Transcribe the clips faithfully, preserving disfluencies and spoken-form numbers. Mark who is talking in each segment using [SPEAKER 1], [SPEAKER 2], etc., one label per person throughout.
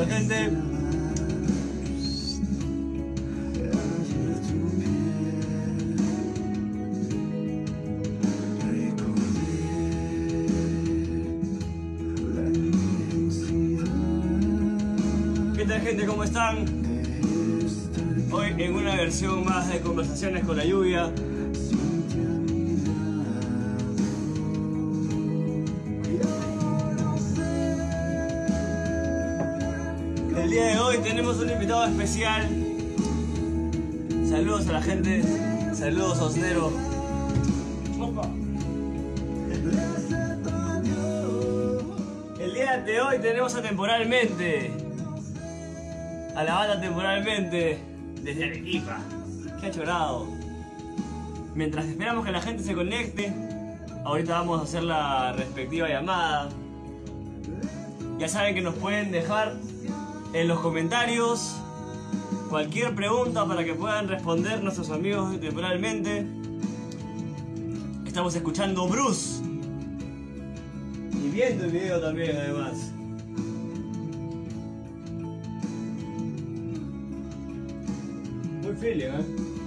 [SPEAKER 1] la gente. ¿Qué tal, gente? ¿Cómo están? Hoy en una versión más de Conversaciones con la Lluvia. El día de hoy tenemos un invitado especial. Saludos a la gente. Saludos, Osnero. El día de hoy tenemos a Temporalmente. A la banda Temporalmente desde Arequipa. Que ha chorado. Mientras esperamos que la gente se conecte, ahorita vamos a hacer la respectiva llamada. Ya saben que nos pueden dejar en los comentarios cualquier pregunta para que puedan responder nuestros amigos Temporalmente. Estamos escuchando Bruce y viendo el video también, además. Muy feeling, ¿eh?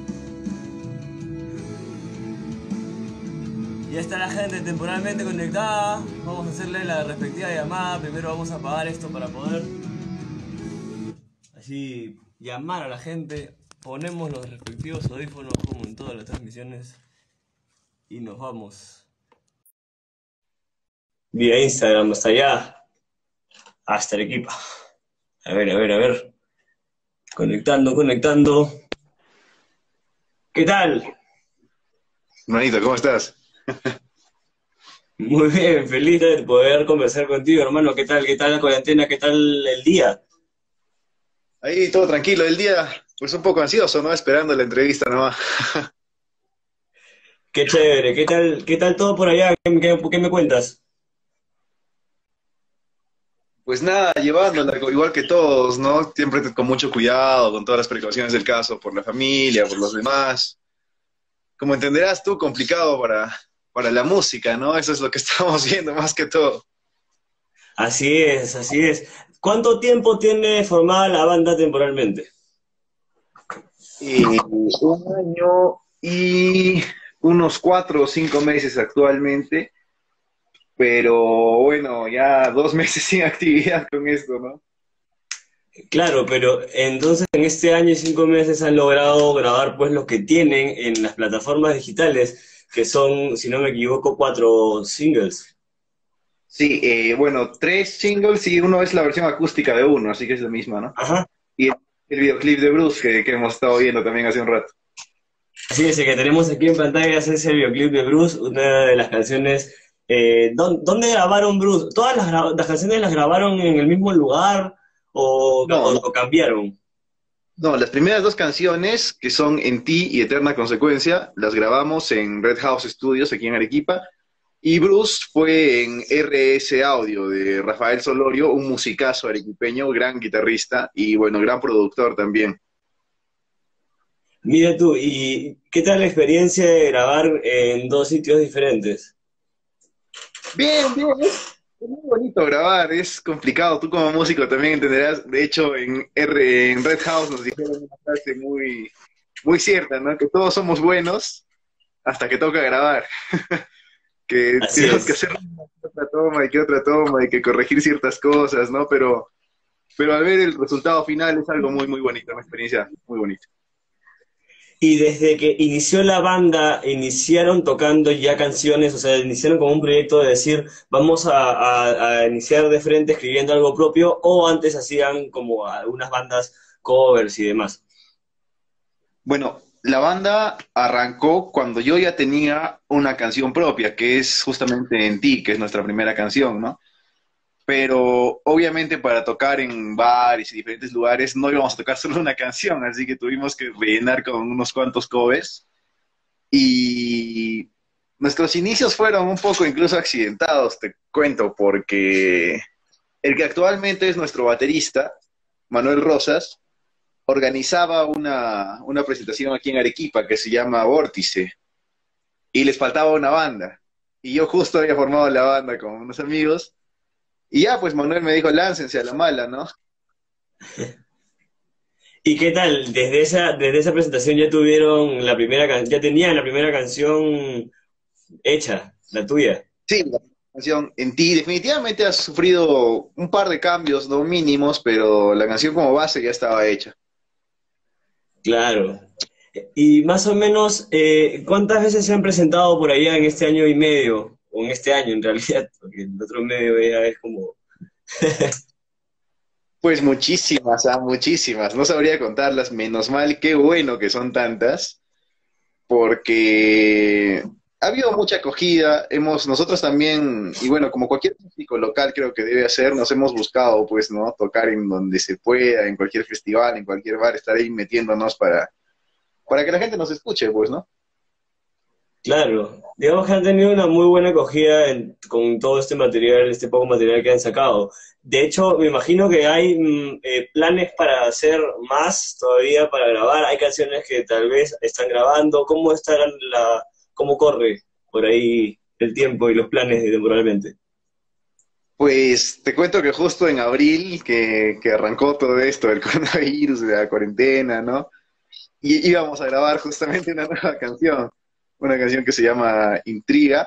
[SPEAKER 1] Ya está la gente Temporalmente conectada. Vamos a hacerle la respectiva llamada. Primero vamos a apagar esto para poder así llamar a la gente. Ponemos los respectivos audífonos como en todas las transmisiones y nos vamos. Vía Instagram hasta allá, hasta Arequipa. A ver, a ver, a ver. Conectando, conectando. ¿Qué tal?
[SPEAKER 2] Manito, ¿cómo estás?
[SPEAKER 1] Muy bien, feliz de poder conversar contigo, hermano. ¿Qué tal? ¿Qué tal la cuarentena? ¿Qué tal el día?
[SPEAKER 2] Ahí todo tranquilo, el día pues un poco ansioso, ¿no? Esperando la entrevista nomás.
[SPEAKER 1] Qué chévere. ¿Qué tal, qué tal todo por allá? ¿Qué, qué, qué me cuentas?
[SPEAKER 2] Pues nada, llevándola igual que todos, ¿no? Siempre con mucho cuidado, con todas las precauciones del caso, por la familia, por los demás. Como entenderás tú, complicado para, para la música, ¿no? Eso es lo que estamos viendo más que todo.
[SPEAKER 1] Así es, así es. ¿Cuánto tiempo tiene formada la banda Temporalmente?
[SPEAKER 2] Y un año y unos cuatro o cinco meses actualmente, pero bueno, ya dos meses sin actividad con esto, ¿no?
[SPEAKER 1] Claro, pero entonces en este año y cinco meses han logrado grabar pues lo que tienen en las plataformas digitales, que son, si no me equivoco, cuatro singles.
[SPEAKER 2] Sí, eh, bueno, tres singles y uno es la versión acústica de uno, así que es la misma, ¿no?
[SPEAKER 1] Ajá.
[SPEAKER 2] Y el, el videoclip de Bruce que, que hemos estado viendo también hace un rato.
[SPEAKER 1] Así es, el que tenemos aquí en pantalla es ese videoclip de Bruce, una de las canciones. Eh, ¿dó- ¿dónde grabaron Bruce? ¿Todas las, gra- las canciones las grabaron en el mismo lugar o,
[SPEAKER 2] No,
[SPEAKER 1] o-
[SPEAKER 2] no,
[SPEAKER 1] o cambiaron?
[SPEAKER 2] no, las primeras dos canciones, que son En ti y Eterna Consecuencia, las grabamos en Red House Studios, aquí en Arequipa, y Bruce fue en R S Audio de Rafael Solorio, un musicazo arequipeño, gran guitarrista y, bueno, gran productor también.
[SPEAKER 1] Mira tú, ¿y qué tal la experiencia de grabar en dos sitios diferentes?
[SPEAKER 2] Bien, bien, es es muy bonito grabar, es complicado, tú como músico también entenderás, de hecho en, R, en Red House nos dijeron una frase muy, muy cierta, ¿no? Que todos somos buenos hasta que toca grabar, que
[SPEAKER 1] Así
[SPEAKER 2] tenemos que
[SPEAKER 1] es.
[SPEAKER 2] hacer una que otra toma y que otra toma y que corregir ciertas cosas, ¿no? Pero, pero al ver el resultado final es algo muy, muy bonito, una experiencia muy bonita.
[SPEAKER 1] Y desde que inició la banda, iniciaron tocando ya canciones, o sea, iniciaron como un proyecto de decir, vamos a, a- a iniciar de frente escribiendo algo propio, o antes hacían como algunas bandas covers y demás.
[SPEAKER 2] Bueno, la banda arrancó cuando yo ya tenía una canción propia, que es justamente En ti, que es nuestra primera canción, ¿no? Pero obviamente para tocar en bares y diferentes lugares no íbamos a tocar solo una canción, así que tuvimos que rellenar con unos cuantos covers y nuestros inicios fueron un poco incluso accidentados, te cuento, porque el que actualmente es nuestro baterista, Manuel Rosas, organizaba una, una presentación aquí en Arequipa que se llama Vórtice y les faltaba una banda. Y yo justo había formado la banda con unos amigos y ya pues Manuel me dijo, láncense a la mala, ¿no?
[SPEAKER 1] ¿Y qué tal? Desde esa, desde esa presentación ya tuvieron la primera can- ya tenían la primera canción hecha, la tuya.
[SPEAKER 2] Sí, la canción en ti definitivamente has sufrido un par de cambios, no mínimos, pero la canción como base ya estaba hecha.
[SPEAKER 1] Claro. Y más o menos, eh, ¿cuántas veces se han presentado por allá en este año y medio? O en este año en realidad, porque el otro medio ya es como...
[SPEAKER 2] Pues muchísimas, ah, muchísimas. No sabría contarlas, menos mal, qué bueno que son tantas, porque ha habido mucha acogida. Hemos, nosotros también, y bueno, como cualquier músico local creo que debe hacer, nos hemos buscado, pues, ¿no? Tocar en donde se pueda, en cualquier festival, en cualquier bar, estar ahí metiéndonos para, para que la gente nos escuche, pues, ¿no?
[SPEAKER 1] Claro, digamos que han tenido una muy buena acogida en- con todo este material, este poco material que han sacado. De hecho, me imagino que hay mm, eh, planes para hacer más todavía para grabar. Hay canciones que tal vez están grabando. ¿Cómo estarán la, cómo corre por ahí el tiempo y los planes de temporalmente?
[SPEAKER 2] Pues te cuento que justo en abril, que, que arrancó todo esto del coronavirus, de la cuarentena, ¿no? Y íbamos a grabar justamente una nueva canción, una canción que se llama Intriga,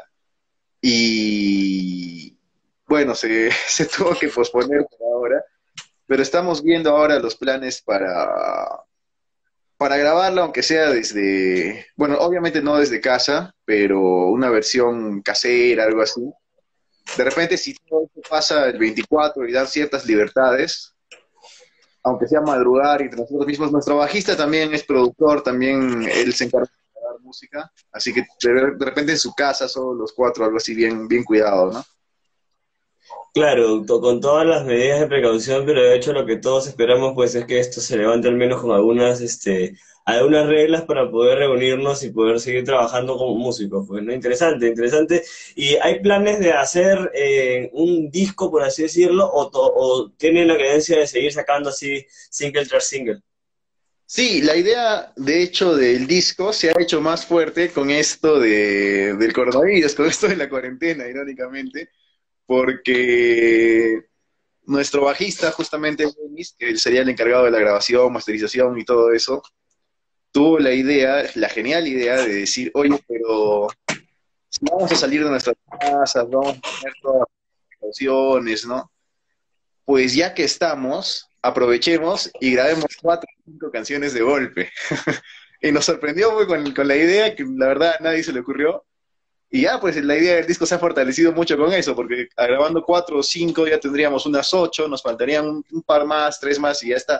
[SPEAKER 2] y bueno, se, se tuvo que posponer por ahora, pero estamos viendo ahora los planes para, para grabarla, aunque sea desde, bueno, obviamente no desde casa, pero una versión casera, algo así. De repente, si todo esto pasa el veinticuatro y dan ciertas libertades, aunque sea madrugar entre nosotros mismos, nuestro bajista también es productor, también él se encarga de grabar música, así que de, de repente en su casa, solo los cuatro, algo así bien, bien cuidado, ¿no?
[SPEAKER 1] Claro, to- con todas las medidas de precaución, pero de hecho lo que todos esperamos pues es que esto se levante al menos con algunas, este, algunas reglas para poder reunirnos y poder seguir trabajando como músicos. Pues, ¿no? Interesante, interesante. ¿Y hay planes de hacer eh, un disco, por así decirlo, o, to- o tienen la creencia de seguir sacando así single tras single?
[SPEAKER 2] Sí, la idea, de hecho, del disco se ha hecho más fuerte con esto de, del coronavirus, con esto de la cuarentena, irónicamente, porque nuestro bajista, justamente Denis, que él sería el encargado de la grabación, masterización y todo eso, tuvo la idea, la genial idea de decir, oye, pero si vamos a salir de nuestras casas, vamos a tener todas las precauciones, ¿no? Pues ya que estamos, aprovechemos y grabemos cuatro o cinco canciones de golpe. Y nos sorprendió muy con, con la idea, que la verdad a nadie se le ocurrió. Y ya, pues la idea del disco se ha fortalecido mucho con eso, porque grabando cuatro o cinco ya tendríamos unas ocho, nos faltarían un, un par más, tres más y ya está.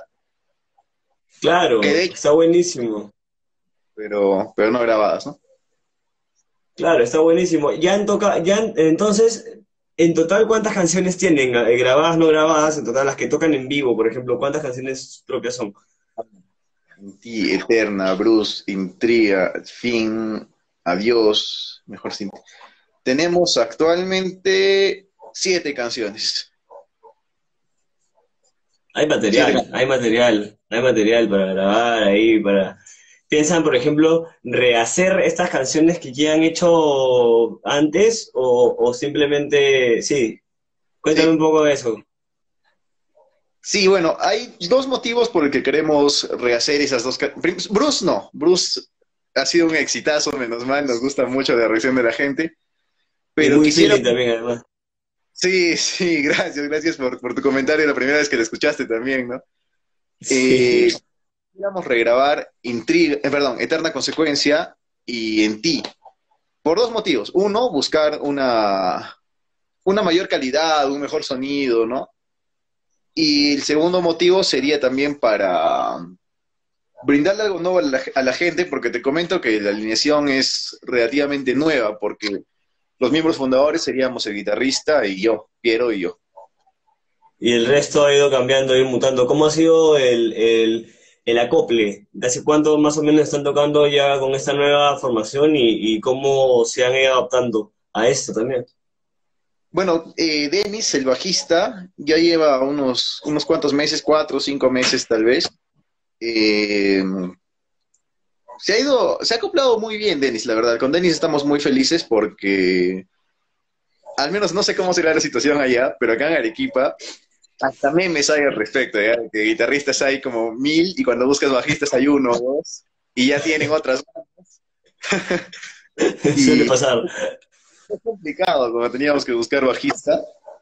[SPEAKER 2] Que de
[SPEAKER 1] Claro,
[SPEAKER 2] hecho,
[SPEAKER 1] está buenísimo.
[SPEAKER 2] pero, pero no grabadas, ¿no?
[SPEAKER 1] Claro, está buenísimo. Ya han tocado, ya han- entonces, en total, ¿cuántas canciones tienen? Eh, grabadas, no grabadas, en total, las que tocan en vivo, por ejemplo, ¿cuántas canciones propias son?
[SPEAKER 2] Ti, Eterna, Bruce, Intriga, Fin, Adiós, mejor sin. Tenemos actualmente siete canciones.
[SPEAKER 1] Hay
[SPEAKER 2] Siete
[SPEAKER 1] material, hay
[SPEAKER 2] canciones.
[SPEAKER 1] material, hay material para grabar ahí, para... ¿Piensan, por ejemplo, rehacer estas canciones que ya han hecho antes o, o simplemente, sí, cuéntame un
[SPEAKER 2] Sí.
[SPEAKER 1] poco de eso.
[SPEAKER 2] Sí, bueno, hay dos motivos por el que queremos rehacer esas dos canciones. Bruce no, Bruce ha sido un exitazo, menos mal, nos gusta mucho la reacción de la gente,
[SPEAKER 1] Y
[SPEAKER 2] pero
[SPEAKER 1] muy
[SPEAKER 2] quisiera.
[SPEAKER 1] feeling también, además.
[SPEAKER 2] Sí, sí, gracias, gracias por, por tu comentario la primera vez que lo escuchaste también, ¿no? Eh,
[SPEAKER 1] Sí.
[SPEAKER 2] quisiéramos regrabar Intriga, eh, perdón, Eterna Consecuencia y En Ti, por dos motivos. Uno, buscar una, una mayor calidad, un mejor sonido, ¿no? Y el segundo motivo sería también para brindarle algo nuevo a la, a la gente, porque te comento que la alineación es relativamente nueva, porque los miembros fundadores seríamos el guitarrista y yo, Piero y yo.
[SPEAKER 1] Y el resto ha ido cambiando, ha ido mutando. ¿Cómo ha sido el, el, el acople? ¿De hace cuánto más o menos están tocando ya con esta nueva formación y, y cómo se han ido adaptando a esto también?
[SPEAKER 2] Bueno, eh, Denis, el bajista, ya lleva unos, unos cuantos meses, cuatro o cinco meses tal vez. Eh, se ha ido, se ha acoplado muy bien Denis, la verdad. Con Denis estamos muy felices porque, al menos no sé cómo será la situación allá, pero acá en Arequipa hasta memes hay al respecto, ¿ya? Que guitarristas hay como mil y cuando buscas bajistas hay uno o dos y ya tienen otras.
[SPEAKER 1] Suele
[SPEAKER 2] Y
[SPEAKER 1] pasar.
[SPEAKER 2] es complicado cuando teníamos que buscar bajista,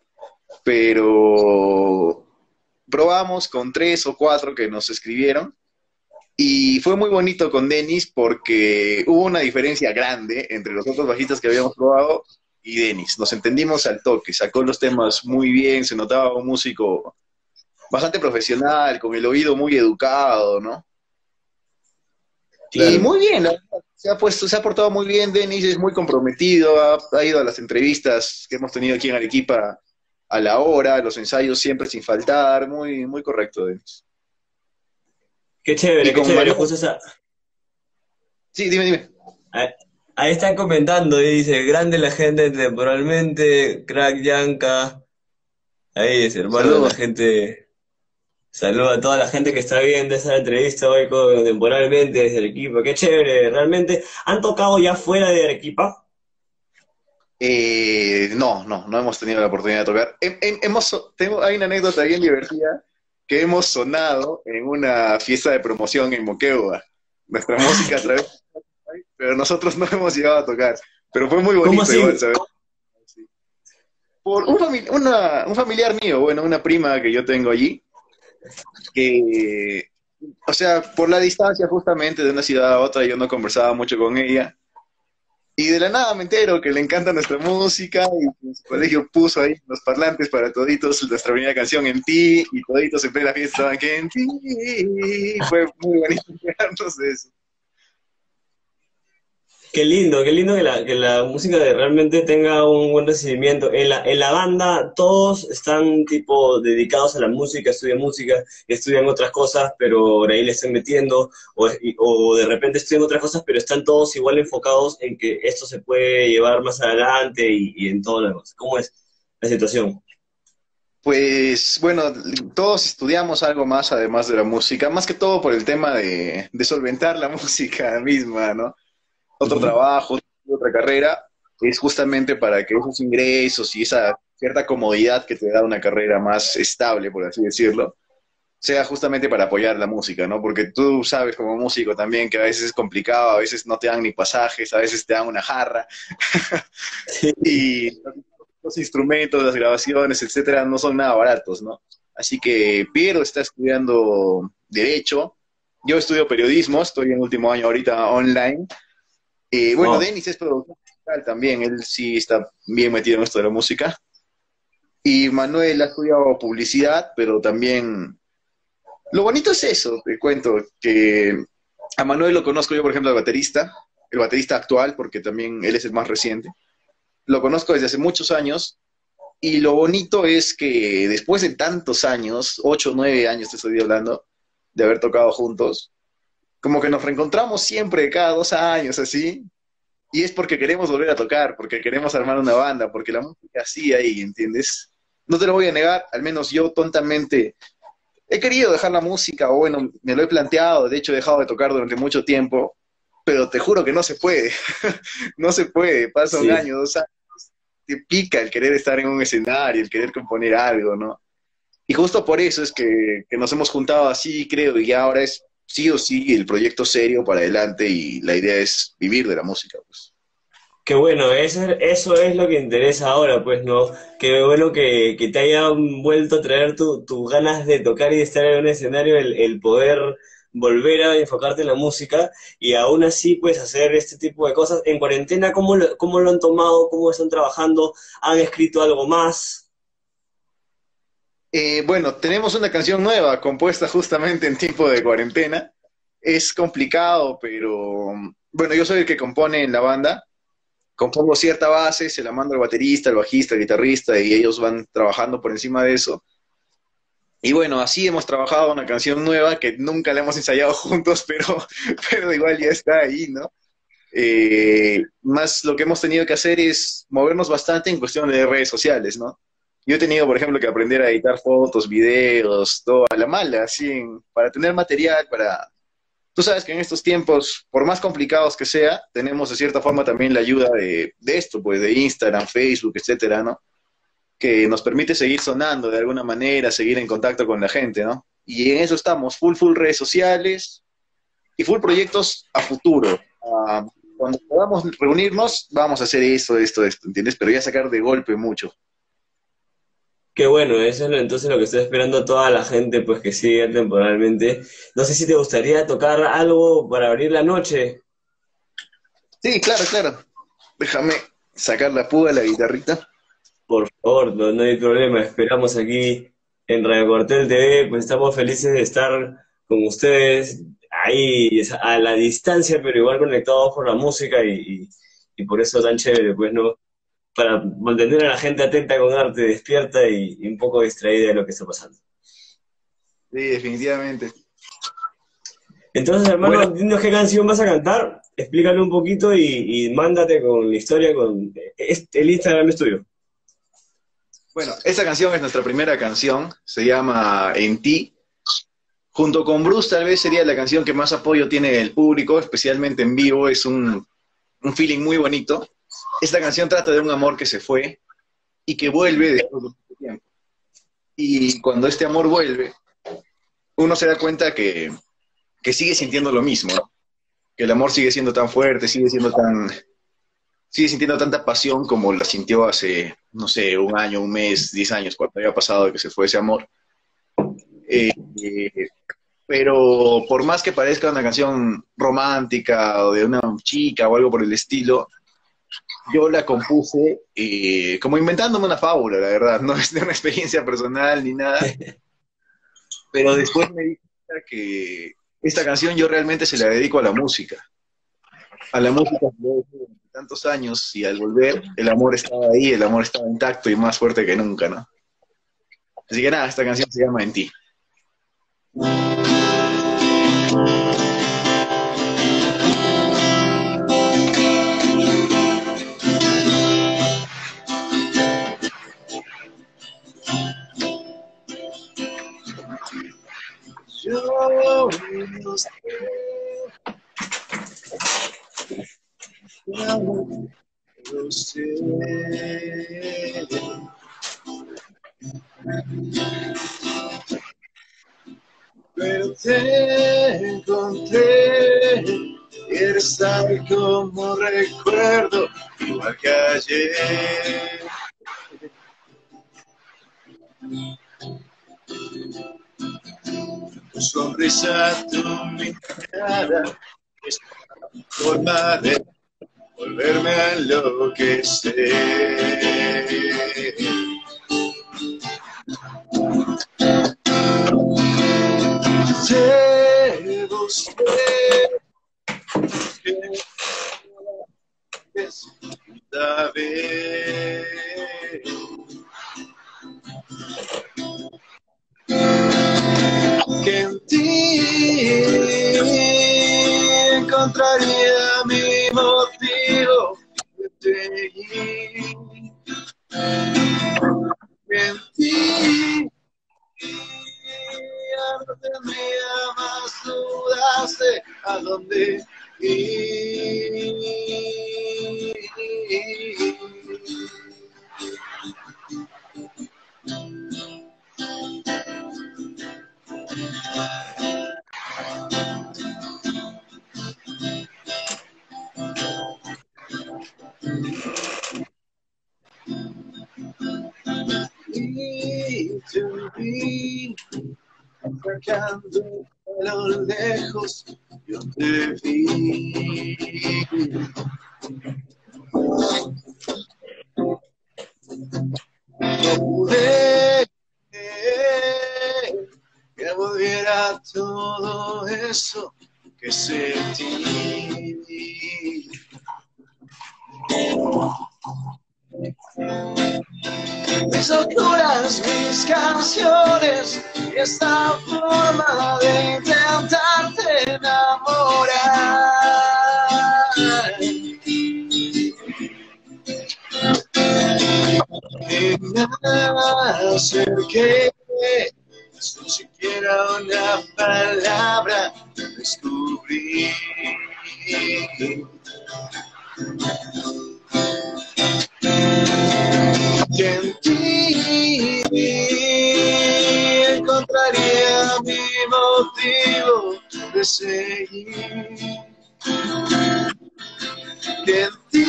[SPEAKER 2] pero probamos con tres o cuatro que nos escribieron y fue muy bonito con Denis porque hubo una diferencia grande entre los otros bajistas que habíamos probado y Denis. Nos entendimos al toque, sacó los temas muy bien, se notaba un músico bastante profesional, con el oído muy educado, ¿no? Y
[SPEAKER 1] Claro.
[SPEAKER 2] muy bien, la verdad, se ha puesto, se ha portado muy bien, Denis es muy comprometido, ha, ha ido a las entrevistas que hemos tenido aquí en Arequipa a la hora, a los ensayos siempre sin faltar, muy, muy correcto, Denis.
[SPEAKER 1] Qué
[SPEAKER 2] Y
[SPEAKER 1] chévere, qué
[SPEAKER 2] con
[SPEAKER 1] chévere.
[SPEAKER 2] Manuel,
[SPEAKER 1] Justo esa.
[SPEAKER 2] sí, dime, dime.
[SPEAKER 1] Ahí, ahí están comentando, y dice, grande la gente temporalmente, crack Yanka. Ahí dice, hermano, la
[SPEAKER 2] Saludos.
[SPEAKER 1] gente. Saluda a toda la gente que está viendo esa entrevista hoy con- temporalmente desde Arequipa. Qué chévere, realmente. ¿Han tocado ya fuera de Arequipa?
[SPEAKER 2] Eh, no, no, no hemos tenido la oportunidad de tocar. Hem- hem- hemos, so- tengo, hay una anécdota bien divertida que hemos sonado en una fiesta de promoción en Moquegua. Nuestra
[SPEAKER 1] Ah,
[SPEAKER 2] música a
[SPEAKER 1] ¿qué?
[SPEAKER 2] través, pero nosotros no hemos llegado a tocar. Pero fue muy
[SPEAKER 1] ¿Cómo
[SPEAKER 2] bonito igual,
[SPEAKER 1] así?
[SPEAKER 2] ¿sabes? Sí. Por un, fami- una- un familiar mío, bueno, una prima que yo tengo allí, que, o sea, por la distancia justamente de una ciudad a otra, yo no conversaba mucho con ella. Y de la nada me entero que le encanta nuestra música y que en su colegio puso ahí los parlantes para toditos nuestra primera canción En Ti y toditos en plena fiesta estaban que En Ti. Fue muy bonito enterarnos de eso.
[SPEAKER 1] Qué lindo, qué lindo que la, que la música de- realmente tenga un buen recibimiento. En la, en la banda todos están tipo dedicados a la música, estudian música, estudian otras cosas, pero por ahí le están metiendo, o, y- o de repente estudian otras cosas, pero están todos igual enfocados en que esto se puede llevar más adelante y, y en todo lo demás. ¿Cómo es la situación?
[SPEAKER 2] Pues bueno, todos estudiamos algo más además de la música, más que todo por el tema de, de solventar la música misma, ¿no? Otro
[SPEAKER 1] Ujú.
[SPEAKER 2] trabajo, otra carrera, es justamente para que esos ingresos y esa cierta comodidad que te da una carrera más estable, por así decirlo, sea justamente para apoyar la música, ¿no? Porque tú sabes como músico también que a veces es complicado, a veces no te dan ni pasajes, a veces te dan una jarra y los instrumentos, las grabaciones, etcétera, no son nada baratos, ¿no? Así que Piero está estudiando Derecho, yo estudio Periodismo, estoy en último año ahorita online. Eh, bueno,
[SPEAKER 1] Wow.
[SPEAKER 2] Denis es productor musical también, él sí está bien metido en esto de la música. Y Manuel ha estudiado publicidad, pero también lo bonito es eso, te cuento, que a Manuel lo conozco yo, por ejemplo, el baterista, el baterista actual, porque también él es el más reciente. Lo conozco desde hace muchos años y lo bonito es que después de tantos años, ocho, nueve años te estoy hablando, de haber tocado juntos, como que nos reencontramos siempre, cada dos años, así, y es porque queremos volver a tocar, porque queremos armar una banda, porque la música sí ahí, ¿entiendes? No te lo voy a negar, al menos yo tontamente he querido dejar la música, o bueno, me lo he planteado, de hecho he dejado de tocar durante mucho tiempo, pero te juro que no se puede, no se puede, pasa un
[SPEAKER 1] Sí.
[SPEAKER 2] año, dos años, te pica el querer estar en un escenario, el querer componer algo, ¿no? Y justo por eso es que, que nos hemos juntado así, creo, y ahora es sí o sí el proyecto serio para adelante y la idea es vivir de la música, pues.
[SPEAKER 1] Qué bueno, eso, es- eso es lo que interesa ahora, pues, ¿no? Qué bueno que, que te hayan vuelto a traer tu- tus ganas de tocar y de estar en un escenario, el, el poder volver a enfocarte en la música y aún así, pues, hacer este tipo de cosas. En cuarentena, ¿cómo lo, cómo lo han tomado? ¿Cómo están trabajando? ¿Han escrito algo más?
[SPEAKER 2] Eh, bueno, tenemos una canción nueva compuesta justamente en tiempo de cuarentena. Es complicado, pero bueno, yo soy el que compone en la banda. Compongo cierta base, se la mando al baterista, al bajista, al guitarrista y ellos van trabajando por encima de eso. Y bueno, así hemos trabajado una canción nueva que nunca la hemos ensayado juntos, pero, pero igual ya está ahí, ¿no? Eh, más lo que hemos tenido que hacer es movernos bastante en cuestión de redes sociales, ¿no? Yo he tenido, por ejemplo, que aprender a editar fotos, videos, todo a la mala, así, en- para tener material, para... Tú sabes que en estos tiempos, por más complicados que sea, tenemos de cierta forma también la ayuda de, de esto, pues de Instagram, Facebook, etcétera, ¿no? que nos permite seguir sonando de alguna manera, seguir en contacto con la gente, ¿no? Y en eso estamos, full, full redes sociales y full proyectos a futuro. Ah, cuando podamos reunirnos, vamos a hacer esto, esto, esto, ¿entiendes? Pero ya sacar de golpe mucho.
[SPEAKER 1] Qué bueno, eso es lo- entonces lo que estoy esperando a toda la gente pues que sigue temporalmente. No sé si te gustaría tocar algo para abrir la noche.
[SPEAKER 2] Sí, claro, claro. Déjame sacar la púa, la guitarrita.
[SPEAKER 1] Por favor, no, no hay problema. Esperamos aquí en Radio Cuartel T V, pues estamos felices de estar con ustedes ahí a la distancia, pero igual conectados por la música y, y, y por eso tan chévere, pues no, para mantener a la gente atenta con arte, despierta y, y un poco distraída de lo que está pasando.
[SPEAKER 2] Sí, definitivamente.
[SPEAKER 1] Entonces,
[SPEAKER 2] Bueno,
[SPEAKER 1] hermano, dinos qué canción vas a cantar, explícale un poquito y, y mándate con la historia, con este, el Instagram es tuyo.
[SPEAKER 2] bueno, esta canción es nuestra primera canción, se llama En ti. Junto con Bruce tal vez sería la canción que más apoyo tiene el público, especialmente en vivo, es un, un feeling muy bonito. Esta canción trata de un amor que se fue y que vuelve después de mucho tiempo. Y cuando este amor vuelve, uno se da cuenta que, que sigue sintiendo lo mismo, ¿no? Que el amor sigue siendo tan fuerte, sigue siendo tan, sigue sintiendo tanta pasión como la sintió hace, no sé, un año, un mes, diez años, cuando había pasado de que se fue ese amor. Eh, eh, pero por más que parezca una canción romántica o de una chica o algo por el estilo, yo la compuse eh, como inventándome una fábula, la verdad, no es de una experiencia personal ni nada, pero después me di cuenta que esta canción yo realmente se la dedico a la música, a la música que yo he hecho durante tantos años y al volver el amor estaba ahí, el amor estaba intacto y más fuerte que nunca, ¿no? Así que nada, esta canción se llama En ti. Yo no sé, no lo sé, pero te encontré y eres tal como recuerdo, igual que ayer. Tu sonrisa, tu mirada, es forma de volverme a enloquecer. Te busqué, que es esta vez. Que en ti encontraría mi motivo de seguir. Que en ti ya no tendría más dudas de a dónde ir. Y te vi sacando a lo lejos, yo te vi. No pude creer que volviera todo eso que sentí. Mis locuras, mis canciones, esta forma de intentarte enamorar. Y me acerqué, sin siquiera una palabra, descubrí que en ti mi motivo de seguir. Que en ti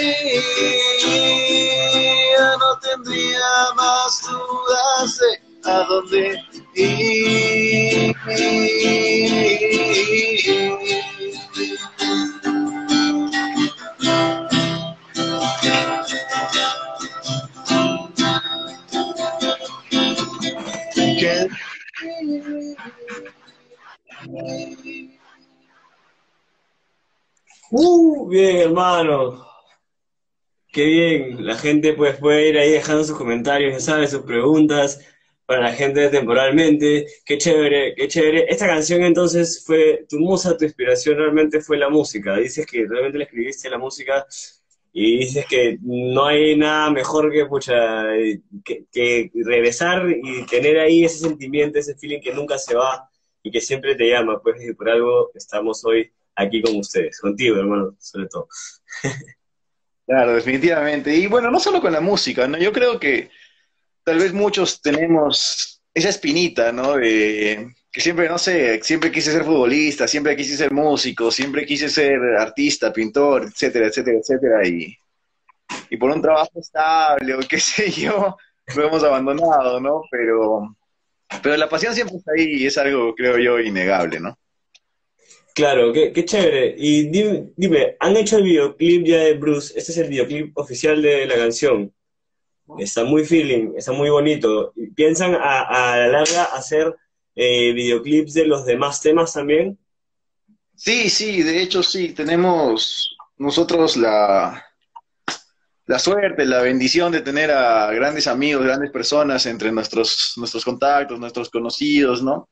[SPEAKER 2] ya no tendría más dudas de a dónde ir. Que
[SPEAKER 1] Uh, bien, hermano. Qué bien. La gente pues puede ir ahí dejando sus comentarios, ya sabes, sus preguntas para la gente de temporalmente. Qué chévere, qué chévere. Esta canción entonces fue tu musa, tu inspiración realmente fue la música. Dices que realmente le escribiste la música y dices que no hay nada mejor que, pucha, eh, que, que regresar y tener ahí ese sentimiento, ese feeling que nunca se va y que siempre te llama. Pues y por algo estamos hoy aquí con ustedes, contigo, hermano, sobre todo.
[SPEAKER 2] Claro, definitivamente. Y bueno, no solo con la música, ¿no? Yo creo que tal vez muchos tenemos esa espinita, ¿no? De que siempre, no sé, siempre quise ser futbolista, siempre quise ser músico, siempre quise ser artista, pintor, etcétera, etcétera, etcétera. Y, y por un trabajo estable o qué sé yo, lo hemos abandonado, ¿no? Pero, pero la pasión siempre está ahí y es algo, creo yo, innegable, ¿no?
[SPEAKER 1] Claro, qué, qué chévere. Y dime, dime, ¿han hecho el videoclip ya de Bruce? Este es el videoclip oficial de la canción. Está muy feeling, está muy bonito. ¿Piensan a, a la larga hacer eh, videoclips de los demás temas también?
[SPEAKER 2] Sí, sí, de hecho sí, tenemos nosotros la, la suerte, la bendición de tener a grandes amigos, grandes personas entre nuestros, nuestros contactos, nuestros conocidos, ¿no?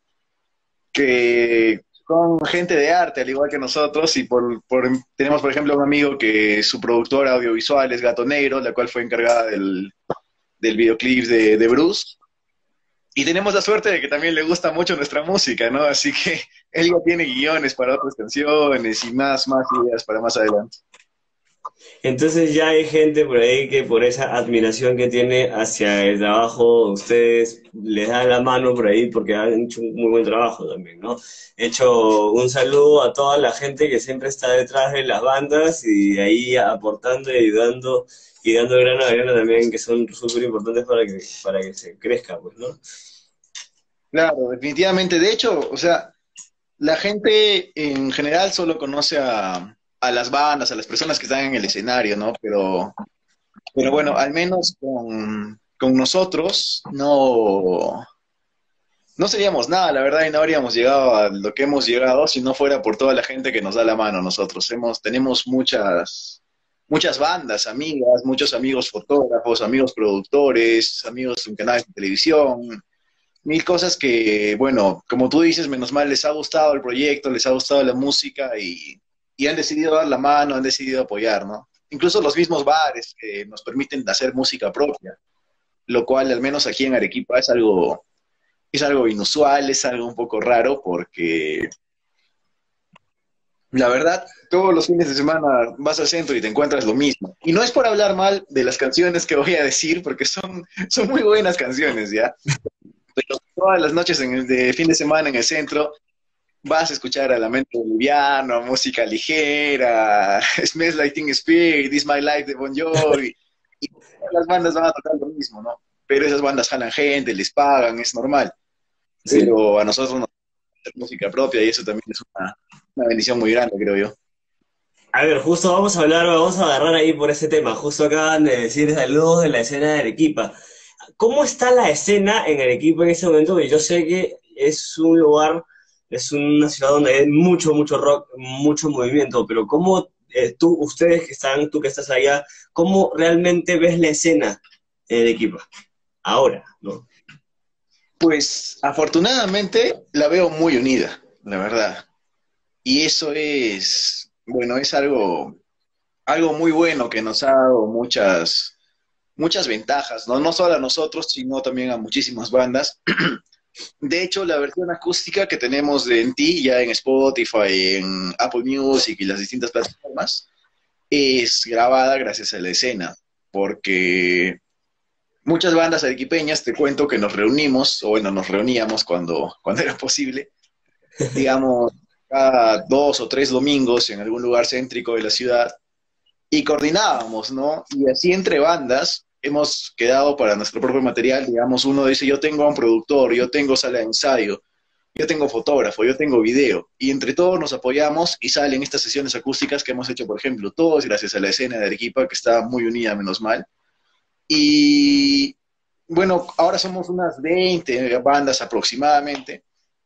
[SPEAKER 2] Que son gente de arte, al igual que nosotros, y por, por- tenemos, por ejemplo, un amigo que su productora audiovisual es Gato Negro, la cual fue encargada del, del videoclip de, de Bruce. Y tenemos la suerte de que también le gusta mucho nuestra música, ¿no? Así que él ya tiene guiones para otras canciones y más, más ideas para más adelante.
[SPEAKER 1] Entonces ya hay gente por ahí que por esa admiración que tiene hacia el trabajo, ustedes les dan la mano por ahí porque han hecho un muy buen trabajo también, ¿no? He hecho un saludo a toda la gente que siempre está detrás de las bandas y ahí aportando y ayudando y dando grano a grano también, que son súper importantes para que, para que se crezca, pues, ¿no?
[SPEAKER 2] Claro, definitivamente. De hecho, o sea, la gente en general solo conoce a, a las bandas, a las personas que están en el escenario, ¿no? Pero, pero bueno, al menos con, con nosotros no, no seríamos nada, la verdad, y no habríamos llegado a lo que hemos llegado si no fuera por toda la gente que nos da la mano. Nosotros hemos, tenemos muchas, muchas bandas, amigas, muchos amigos fotógrafos, amigos productores, amigos en canales de televisión, mil cosas que, bueno, como tú dices, menos mal les ha gustado el proyecto, les ha gustado la música y, y han decidido dar la mano, han decidido apoyar, ¿no? Incluso los mismos bares que nos permiten hacer música propia, lo cual al menos aquí en Arequipa es algo, es algo inusual, es algo un poco raro porque la verdad, todos los fines de semana vas al centro y te encuentras lo mismo. Y no es por hablar mal de las canciones que voy a decir, porque son, son muy buenas canciones, ¿ya? Pero todas las noches en el de fin de semana en el centro vas a escuchar a Lamento Boliviano, música ligera, Smells Like Teen Spirit, This My Life de Bon Jovi, y todas las bandas van a tocar lo mismo, ¿no? Pero esas bandas jalan gente, les pagan, es normal.
[SPEAKER 1] Sí.
[SPEAKER 2] Pero a nosotros nos gusta hacer música propia y eso también es una, una bendición muy grande, creo yo.
[SPEAKER 1] A ver, justo vamos a hablar, vamos a agarrar ahí por ese tema. Justo acaban de decir saludos de la escena de Arequipa. ¿Cómo está la escena en Arequipa en ese momento? Porque yo sé que es un lugar, es una ciudad donde hay mucho, mucho rock, mucho movimiento, pero ¿cómo eh, tú, ustedes que están, tú que estás allá, cómo realmente ves la escena en Arequipa? Ahora, ¿no?
[SPEAKER 2] Pues afortunadamente la veo muy unida, la verdad. Y eso es, bueno, es algo, algo muy bueno que nos ha dado muchas, muchas ventajas, ¿no? No solo a nosotros, sino también a muchísimas bandas. De hecho, la versión acústica que tenemos de En Ti, ya en Spotify, en Apple Music y las distintas plataformas, es grabada gracias a la escena, porque muchas bandas arequipeñas, te cuento que nos reunimos, o bueno, nos reuníamos cuando, cuando era posible, digamos, cada dos o tres domingos en algún lugar céntrico de la ciudad, y coordinábamos, ¿no? Y así entre bandas hemos quedado para nuestro propio material, digamos, uno dice, yo tengo un productor, yo tengo sala de ensayo, yo tengo fotógrafo, yo tengo video, y entre todos nos apoyamos y salen estas sesiones acústicas que hemos hecho, por ejemplo, todos gracias a la escena de Arequipa, que está muy unida, menos mal. Y bueno, ahora somos unas veinte bandas aproximadamente,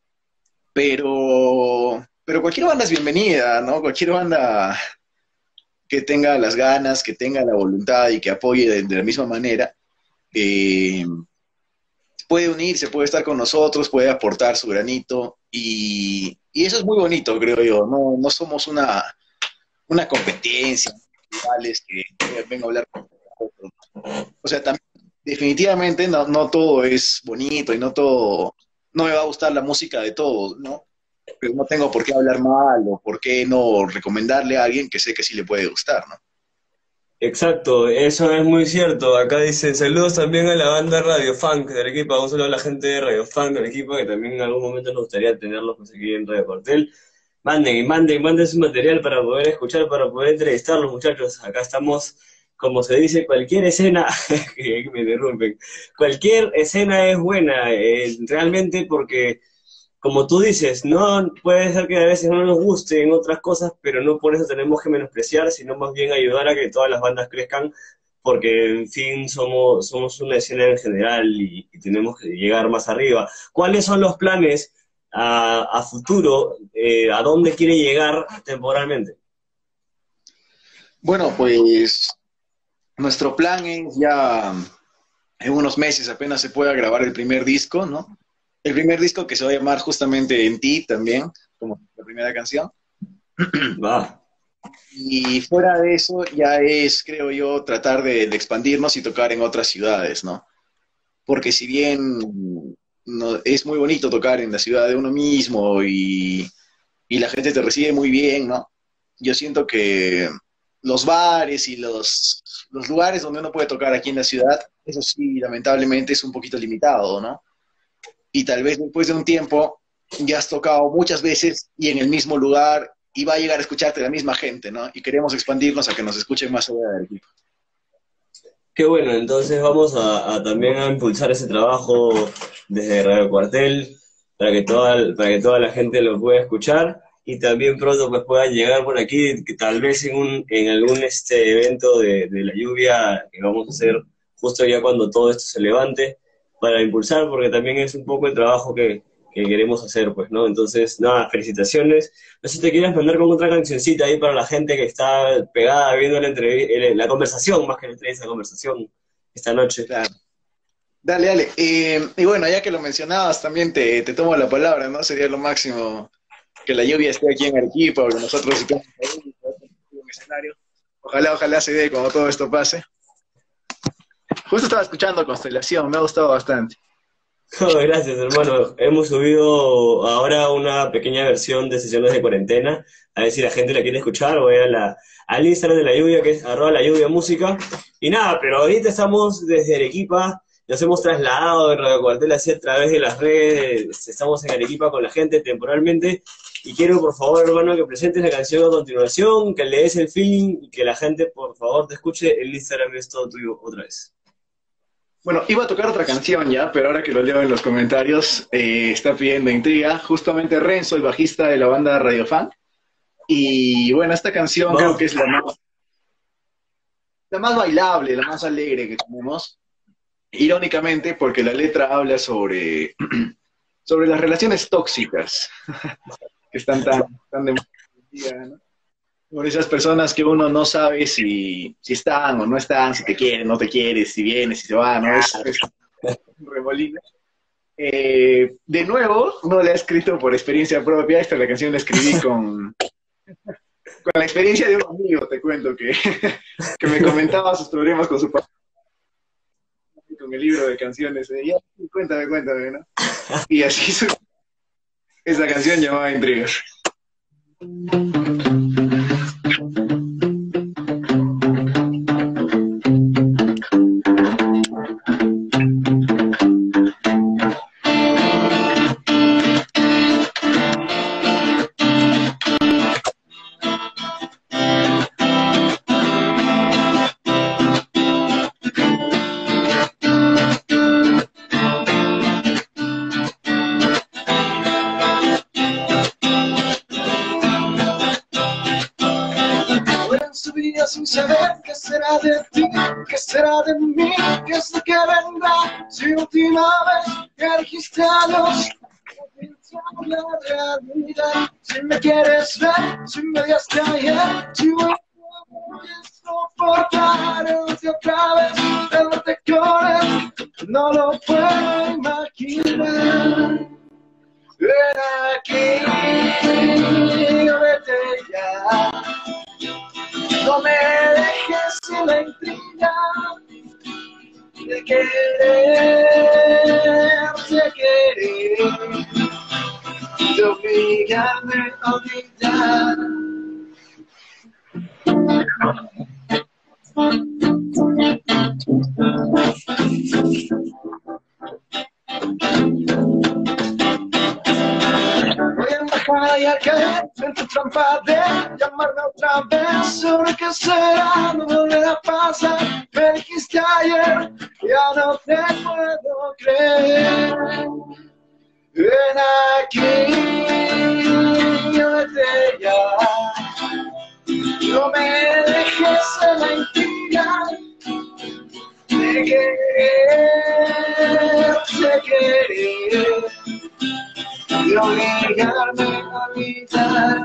[SPEAKER 2] pero, pero cualquier banda es bienvenida, ¿no? Cualquier banda que tenga las ganas, que tenga la voluntad y que apoye de, de la misma manera, eh, puede unirse, puede estar con nosotros, puede aportar su granito, y, y eso es muy bonito, creo yo. No, no somos una, una competencia, rivales que vengan a hablar con nosotros. O sea, también, definitivamente no, no todo es bonito y no todo, no me va a gustar la música de todos, ¿no? Pero no tengo por qué hablar mal o por qué no recomendarle a alguien que sé que sí le puede gustar, ¿no?
[SPEAKER 1] Exacto, eso es muy cierto. Acá dicen saludos también a la banda Radio Funk de Arequipa. Un saludo a la gente de Radio Funk de Arequipa, que también en algún momento nos gustaría tenerlos pues, aquí en Radio Cuartel. Manden y manden, manden su material para poder escuchar, para poder entrevistarlos, muchachos. Acá estamos, como se dice, cualquier escena, que me interrumpen, cualquier escena es buena, eh, realmente porque como tú dices, no puede ser que a veces no nos gusten otras cosas, pero no por eso tenemos que menospreciar, sino más bien ayudar a que todas las bandas crezcan, porque en fin somos, somos una escena en general y, y tenemos que llegar más arriba. ¿Cuáles son los planes a, a futuro? Eh, ¿a dónde quiere llegar temporalmente?
[SPEAKER 2] Bueno, pues nuestro plan es ya en unos meses apenas se pueda grabar el primer disco, ¿no? El primer disco que se va a llamar justamente En Ti también, como la primera canción.
[SPEAKER 1] Va.
[SPEAKER 2] Y fuera de eso ya es, creo yo, tratar de, de expandirnos y tocar en otras ciudades, ¿no? Porque si bien no, es muy bonito tocar en la ciudad de uno mismo y, y la gente te recibe muy bien, ¿no? Yo siento que los bares y los, los lugares donde uno puede tocar aquí en la ciudad, eso sí, lamentablemente es un poquito limitado, ¿no? Y tal vez después de un tiempo ya has tocado muchas veces y en el mismo lugar y va a llegar a escucharte la misma gente, ¿no? Y queremos expandirnos a que nos escuchen más allá del equipo.
[SPEAKER 1] Qué bueno, entonces vamos a, a también a impulsar ese trabajo desde Radio Cuartel para que toda, para que toda la gente lo pueda escuchar y también pronto pues puedan llegar por aquí, que tal vez en, un, en algún este evento de, de la lluvia que vamos a hacer justo ya cuando todo esto se levante, para impulsar, porque también es un poco el trabajo que, que queremos hacer, pues, ¿no? Entonces, nada, felicitaciones. No sé si te quieres mandar con otra cancioncita ahí para la gente que está pegada viendo la, entrev la conversación, más que la entrevista, la conversación esta noche.
[SPEAKER 2] Claro. Dale, dale. Eh, y bueno, ya que lo mencionabas, también te, te tomo la palabra, ¿no? Sería lo máximo que la lluvia esté aquí en Arequipa, porque nosotros estamos ahí, en un escenario. Ojalá, ojalá se dé cuando todo esto pase. Justo estaba escuchando Constelación, me ha gustado bastante.
[SPEAKER 1] Oh, gracias, hermano. Hemos subido ahora una pequeña versión de sesiones de cuarentena. A ver si la gente la quiere escuchar. Voy a la, al Instagram de la lluvia, que es arroba la lluvia música. Y nada, pero ahorita estamos desde Arequipa. Nos hemos trasladado de Radio Cuartel hacia a través de las redes. Estamos en Arequipa con la gente temporalmente. Y quiero, por favor, hermano, que presentes la canción a continuación, que le des el feeling y que la gente, por favor, te escuche. El Instagram es todo tuyo otra vez.
[SPEAKER 2] Bueno, iba a tocar otra canción ya, pero ahora que lo leo en los comentarios, eh, está pidiendo intriga. Justamente Renzo, el bajista de la banda Radio Fan. Y bueno, esta canción wow. creo que es la más, la más bailable, la más alegre que tenemos. Irónicamente, porque la letra habla sobre, sobre las relaciones tóxicas que están tan, tan de moda, ¿no? Por esas personas que uno no sabe si, si están o no están, si te quieren, no te quieren, si vienes, si se van, ¿no? Es, es un remolino. Eh, de nuevo, no la he escrito por experiencia propia, esta la canción la escribí con, con la experiencia de un amigo, te cuento, que, que me comentaba sus problemas con su papá, con el libro de canciones. Eh, ya, cuéntame, cuéntame, ¿no? Y así su, esa canción llamaba Intrigas. de ti? ¿Qué será de mí? ¿Qué es lo que vendrá? Si última vez que dijiste adiós, la realidad. Si me quieres ver, si me odiaste ayer, si voy a soportarte otra vez, verte con él, no lo puedo imaginar. Ven aquí, vete ya, no me dejes sin la intriga de querer, de querer, de obligarme a olvidar. Voy a embajar y al caer en tu trampa de llamarme otra vez. ¿Sobre qué será? No volverá a pasar. Me dijiste ayer, ya no te puedo creer. Ven aquí, vete ya. No me dejes en la intriga de querer, de querer, de obligarme a olvidar.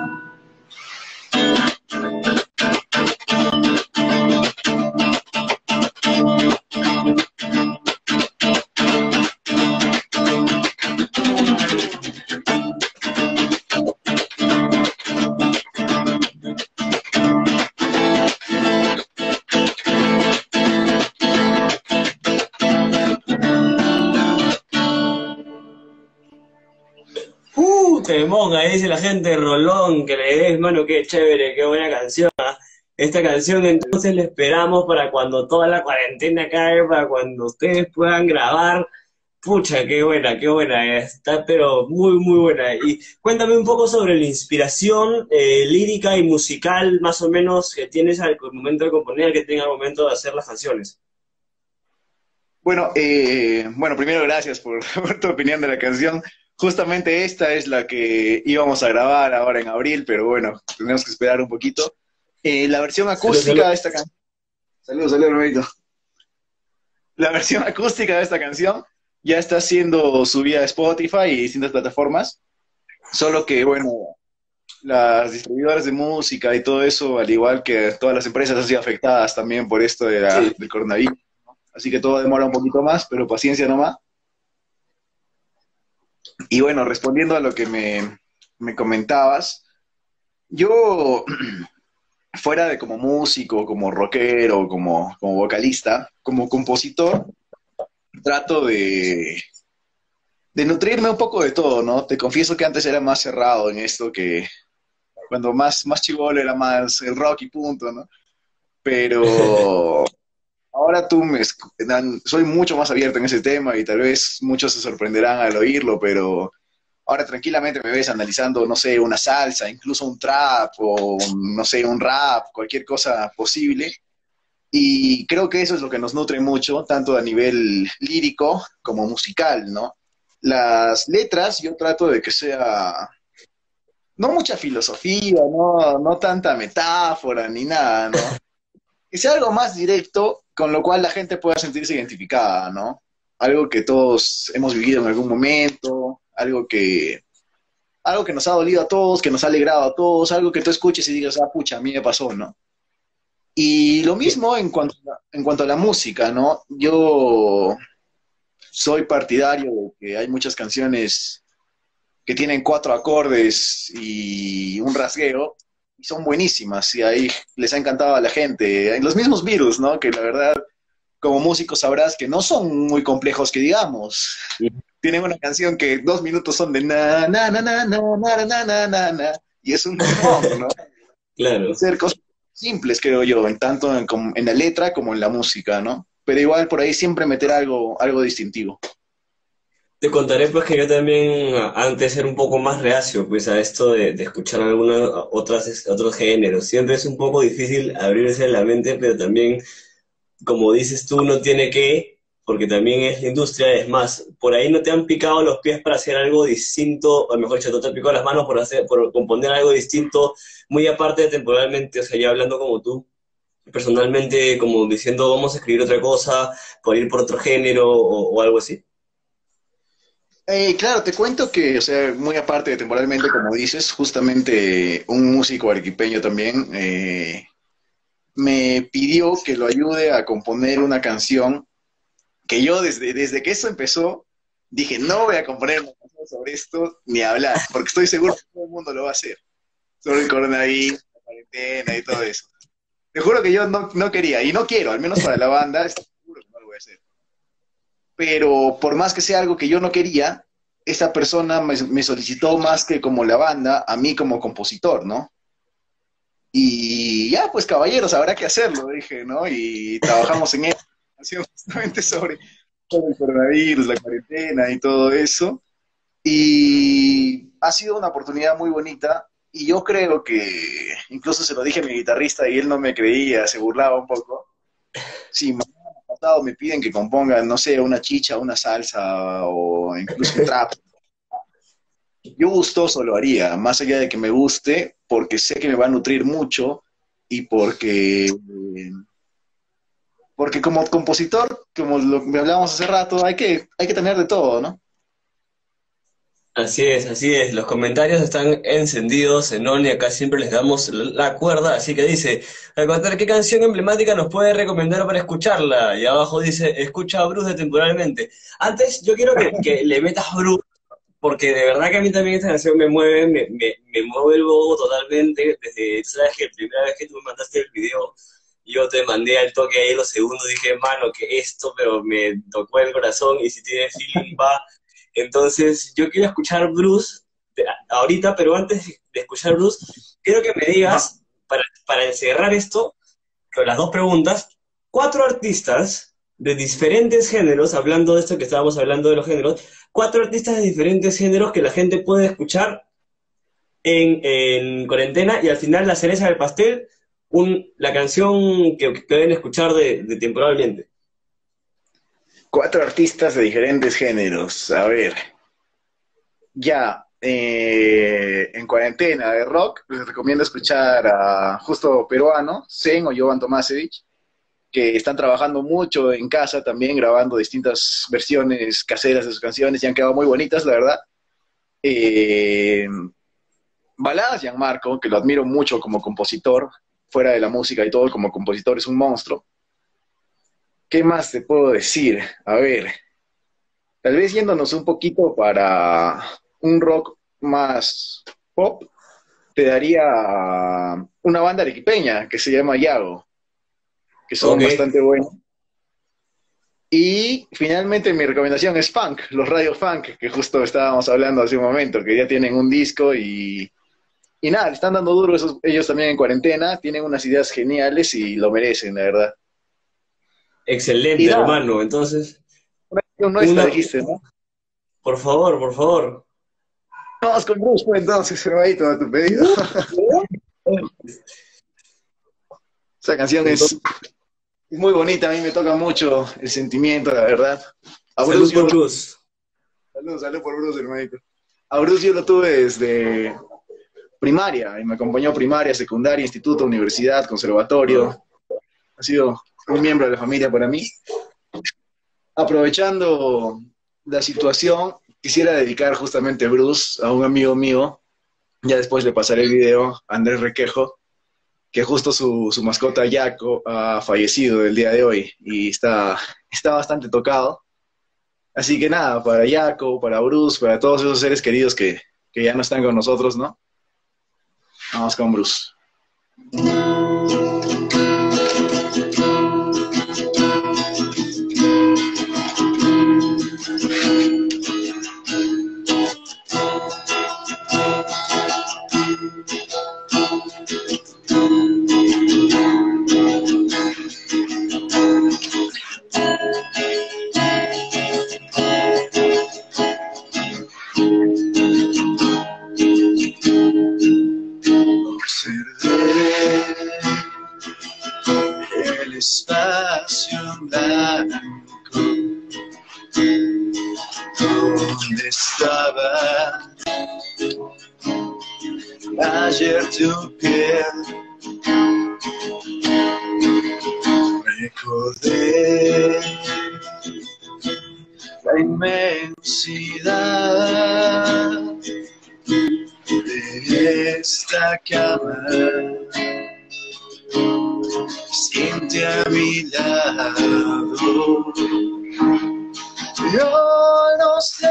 [SPEAKER 1] Uh, temón, ahí dice la gente, rolón, que le des, mano, qué chévere, qué buena canción. ¿Ah? Esta canción entonces la esperamos para cuando toda la cuarentena acabe, para cuando ustedes puedan grabar. Pucha, qué buena, qué buena, está pero muy, muy buena. Y cuéntame un poco sobre la inspiración eh, lírica y musical, más o menos, que tienes al momento de componer, que tenga al momento de hacer las canciones.
[SPEAKER 2] Bueno, eh, bueno, primero gracias por, por tu opinión de la canción. Justamente esta es la que íbamos a grabar ahora en abril, pero bueno, tenemos que esperar un poquito. Eh, la versión
[SPEAKER 1] Salud,
[SPEAKER 2] acústica
[SPEAKER 1] salud.
[SPEAKER 2] de esta canción... Saludos, saludos, hermanito. La versión acústica de esta canción ya está siendo subida a Spotify y distintas plataformas, solo que, bueno, las distribuidoras de música y todo eso, al igual que todas las empresas, han sido afectadas también por esto de la-
[SPEAKER 1] Sí.
[SPEAKER 2] del coronavirus. Así que todo demora un poquito más, pero paciencia nomás. Y bueno, respondiendo a lo que me, me comentabas, yo, fuera de como músico, como rockero, como, como vocalista, como compositor, trato de, de nutrirme un poco de todo, ¿no? Te confieso que antes era más cerrado en esto, que cuando más, más chibolo era más el rock y punto, ¿no? Pero ahora tú me... esc- dan- soy mucho más abierto en ese tema y tal vez muchos se sorprenderán al oírlo, pero ahora tranquilamente me ves analizando, no sé, una salsa, incluso un trap o, no sé, un rap, cualquier cosa posible. Y creo que eso es lo que nos nutre mucho, tanto a nivel lírico como musical, ¿no? Las letras yo trato de que sea, no mucha filosofía, no, no tanta metáfora ni nada, ¿no? Que sea algo más directo, con lo cual la gente pueda sentirse identificada, ¿no? Algo que todos hemos vivido en algún momento, algo que, algo que nos ha dolido a todos, que nos ha alegrado a todos, algo que tú escuches y digas, ah, pucha, a mí me pasó, ¿no? Y lo mismo en cuanto a, en cuanto a la música, ¿no? Yo soy partidario de que hay muchas canciones que tienen cuatro acordes y un rasgueo, y son buenísimas, y ahí les ha encantado a la gente. En los mismos Beatles, ¿no? Que la verdad, como músico sabrás que no son muy complejos que digamos. Tienen una canción que dos minutos son de na, na, na, na, na, na, na, na, na, na, y es un temón, ¿no?
[SPEAKER 1] Claro.
[SPEAKER 2] Ser cosas simples, creo yo, en tanto en, como en la letra como en la música, ¿no? Pero igual por ahí siempre meter algo, algo distintivo.
[SPEAKER 1] Te contaré pues que yo también a- antes era un poco más reacio pues a esto de, de escuchar algunos otras, otros géneros. Siempre es un poco difícil abrirse la mente, pero también, como dices tú, uno tiene que, porque también es la industria, es más, por ahí no te han picado los pies para hacer algo distinto, o mejor dicho, no te han picado las manos por hacer, por componer algo distinto, muy aparte temporalmente, o sea, ya hablando como tú. personalmente como diciendo vamos a escribir otra cosa, por ir por otro género o, o algo así?
[SPEAKER 2] Eh, claro, te cuento que, o sea, muy aparte de temporalmente, como dices, justamente un músico arequipeño también eh, me pidió que lo ayude a componer una canción que yo desde, desde que esto empezó dije, no voy a componer una canción sobre esto ni hablar, porque estoy seguro que todo el mundo lo va a hacer, sobre el coronavirus, la cuarentena y todo eso. Te juro que yo no, no quería, y no quiero, al menos para la banda, estoy seguro que no lo voy a hacer. Pero por más que sea algo que yo no quería, esta persona me, me solicitó más que como la banda, a mí como compositor, ¿no? Y ya, pues caballeros, habrá que hacerlo, dije, ¿no? Y trabajamos en eso, justamente sobre, sobre el coronavirus, la cuarentena y todo eso. Y ha sido una oportunidad muy bonita. Y yo creo que, incluso se lo dije a mi guitarrista y él no me creía, se burlaba un poco. Sí, mañana pasado me piden que componga, no sé, una chicha, una salsa o incluso un trap. Yo gustoso lo haría, más allá de que me guste, porque sé que me va a nutrir mucho y porque, porque como compositor, como lo que hablábamos hace rato, hay que, hay que tener de todo, ¿no?
[SPEAKER 1] Así es, así es. Los comentarios están encendidos en On y acá siempre les damos la la cuerda. Así que dice, al contar qué canción emblemática nos puede recomendar para escucharla. Y abajo dice, escucha a Bruce de Temporalmente. Antes, yo quiero que, que le metas Bruce, porque de verdad que a mí también esta canción me mueve, me, me, me mueve el bobo totalmente. Desde, tú sabes que la primera vez que tú me mandaste el video, yo te mandé al toque ahí los segundos, dije, mano, que esto, pero me tocó el corazón y si tiene feeling va. Entonces, yo quiero escuchar Bruce de- ahorita, pero antes de escuchar Bruce, quiero que me
[SPEAKER 2] Ajá.
[SPEAKER 1] digas, para, para encerrar esto, con las dos preguntas, cuatro artistas de diferentes géneros, hablando de esto que estábamos hablando de los géneros, cuatro artistas de diferentes géneros que la gente puede escuchar en, en cuarentena y al final la cereza del pastel, un, la canción que, que deben escuchar de, de temporalmente.
[SPEAKER 2] Cuatro artistas de diferentes géneros. A ver, ya, eh, en cuarentena de rock, les recomiendo escuchar a justo peruano, Zen o Jovan Tomasevich, que están trabajando mucho en casa también, grabando distintas versiones caseras de sus canciones y han quedado muy bonitas, la verdad. Eh, Baladas, Gianmarco, que lo admiro mucho como compositor, fuera de la música y todo, como compositor es un monstruo. ¿Qué más te puedo decir? A ver, tal vez yéndonos un poquito para un rock más pop, te daría una banda arequipeña que se llama Yago, que son
[SPEAKER 1] Ok,
[SPEAKER 2] bastante buenos. Y finalmente mi recomendación es Funk, los Radio Funk, que justo estábamos hablando hace un momento, que ya tienen un disco y, y nada, le están dando duro esos, ellos también en cuarentena, tienen unas ideas geniales y lo merecen, la verdad. Y
[SPEAKER 1] excelente,
[SPEAKER 2] nada,
[SPEAKER 1] hermano. Entonces,
[SPEAKER 2] una canción nuestra
[SPEAKER 1] una,
[SPEAKER 2] dijiste, ¿no?
[SPEAKER 1] por favor, por favor.
[SPEAKER 2] Vamos con Bruce, pues entonces, hermanito, a tu pedido. Esa canción es
[SPEAKER 1] Entonces,
[SPEAKER 2] muy bonita, a mí me toca mucho el sentimiento, la verdad. A
[SPEAKER 1] salud
[SPEAKER 2] Bruce yo
[SPEAKER 1] por
[SPEAKER 2] lo...
[SPEAKER 1] Bruce.
[SPEAKER 2] Salud, salud por Bruce, hermanito. A Bruce yo lo tuve desde primaria, y me acompañó primaria, secundaria, instituto, universidad, conservatorio. Ha sido un miembro de la familia para mí. Aprovechando la situación, quisiera dedicar justamente Bruce a un amigo mío, ya después le pasaré el video, Andrés Requejo, que justo su, su mascota Yaco ha fallecido el día de hoy y está, está bastante tocado. Así que nada, para Yaco, para Bruce, para todos esos seres queridos que, que ya no están con nosotros, ¿no? Vamos con Bruce. El espacio blanco donde estaba ayer tu piel Recordé la inmensidad de esta cama, siente a mi lado. Yo no sé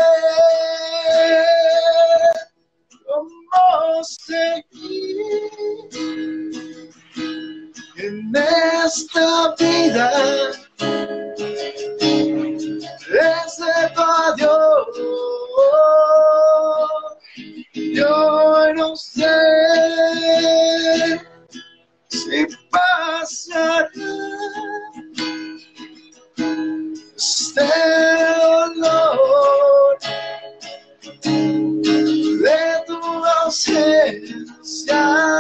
[SPEAKER 2] cómo seguir en esta vida. Desde tu adiós, yo no sé si pasará este dolor de tu ausencia.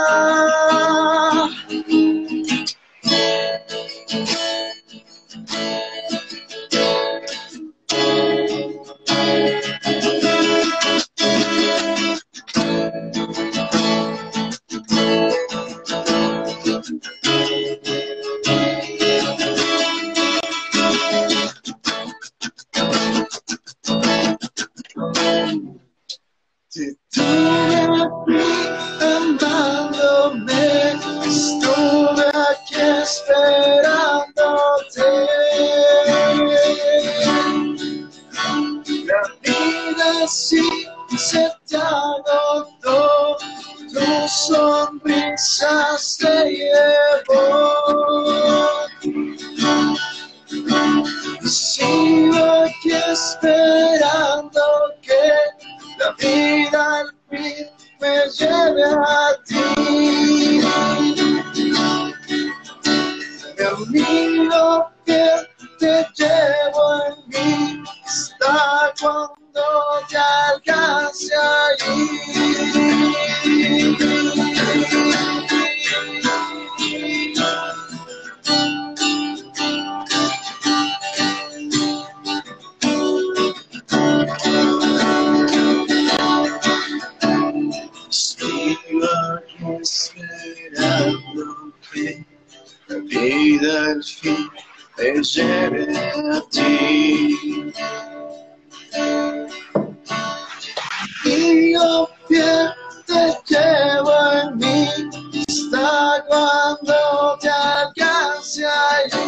[SPEAKER 2] Si estuve amándome, estuve aquí esperándote. La vida sí se te agotó, tu sonrisa se llevó. Sigo aquí esperando que la vida al fin me lleve a ti. Mi amigo que te llevo en mí está cuando te alcance allí. Esperando que la vida al fin te lleve a ti. Y yo bien te llevo en mí hasta cuando te alcance allí.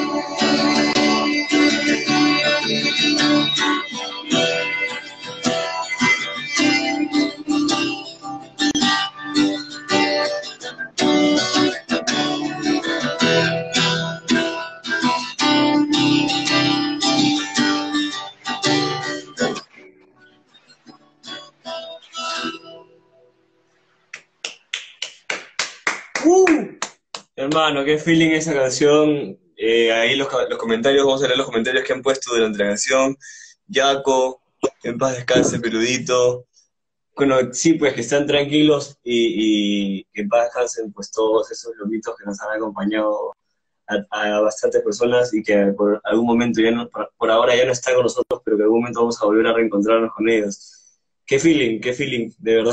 [SPEAKER 1] Uh, hermano, qué feeling esa canción. Eh, ahí los, los comentarios, vamos a leer los comentarios que han puesto durante la canción. Yaco, en paz descanse, peludito. Bueno, sí, pues que están tranquilos y, y que en paz descansen pues todos esos lomitos que nos han acompañado a, a bastantes personas y que por algún momento ya no, por, por ahora ya no están con nosotros, pero que en algún momento vamos a volver a reencontrarnos con ellos. Qué feeling, qué feeling, de verdad.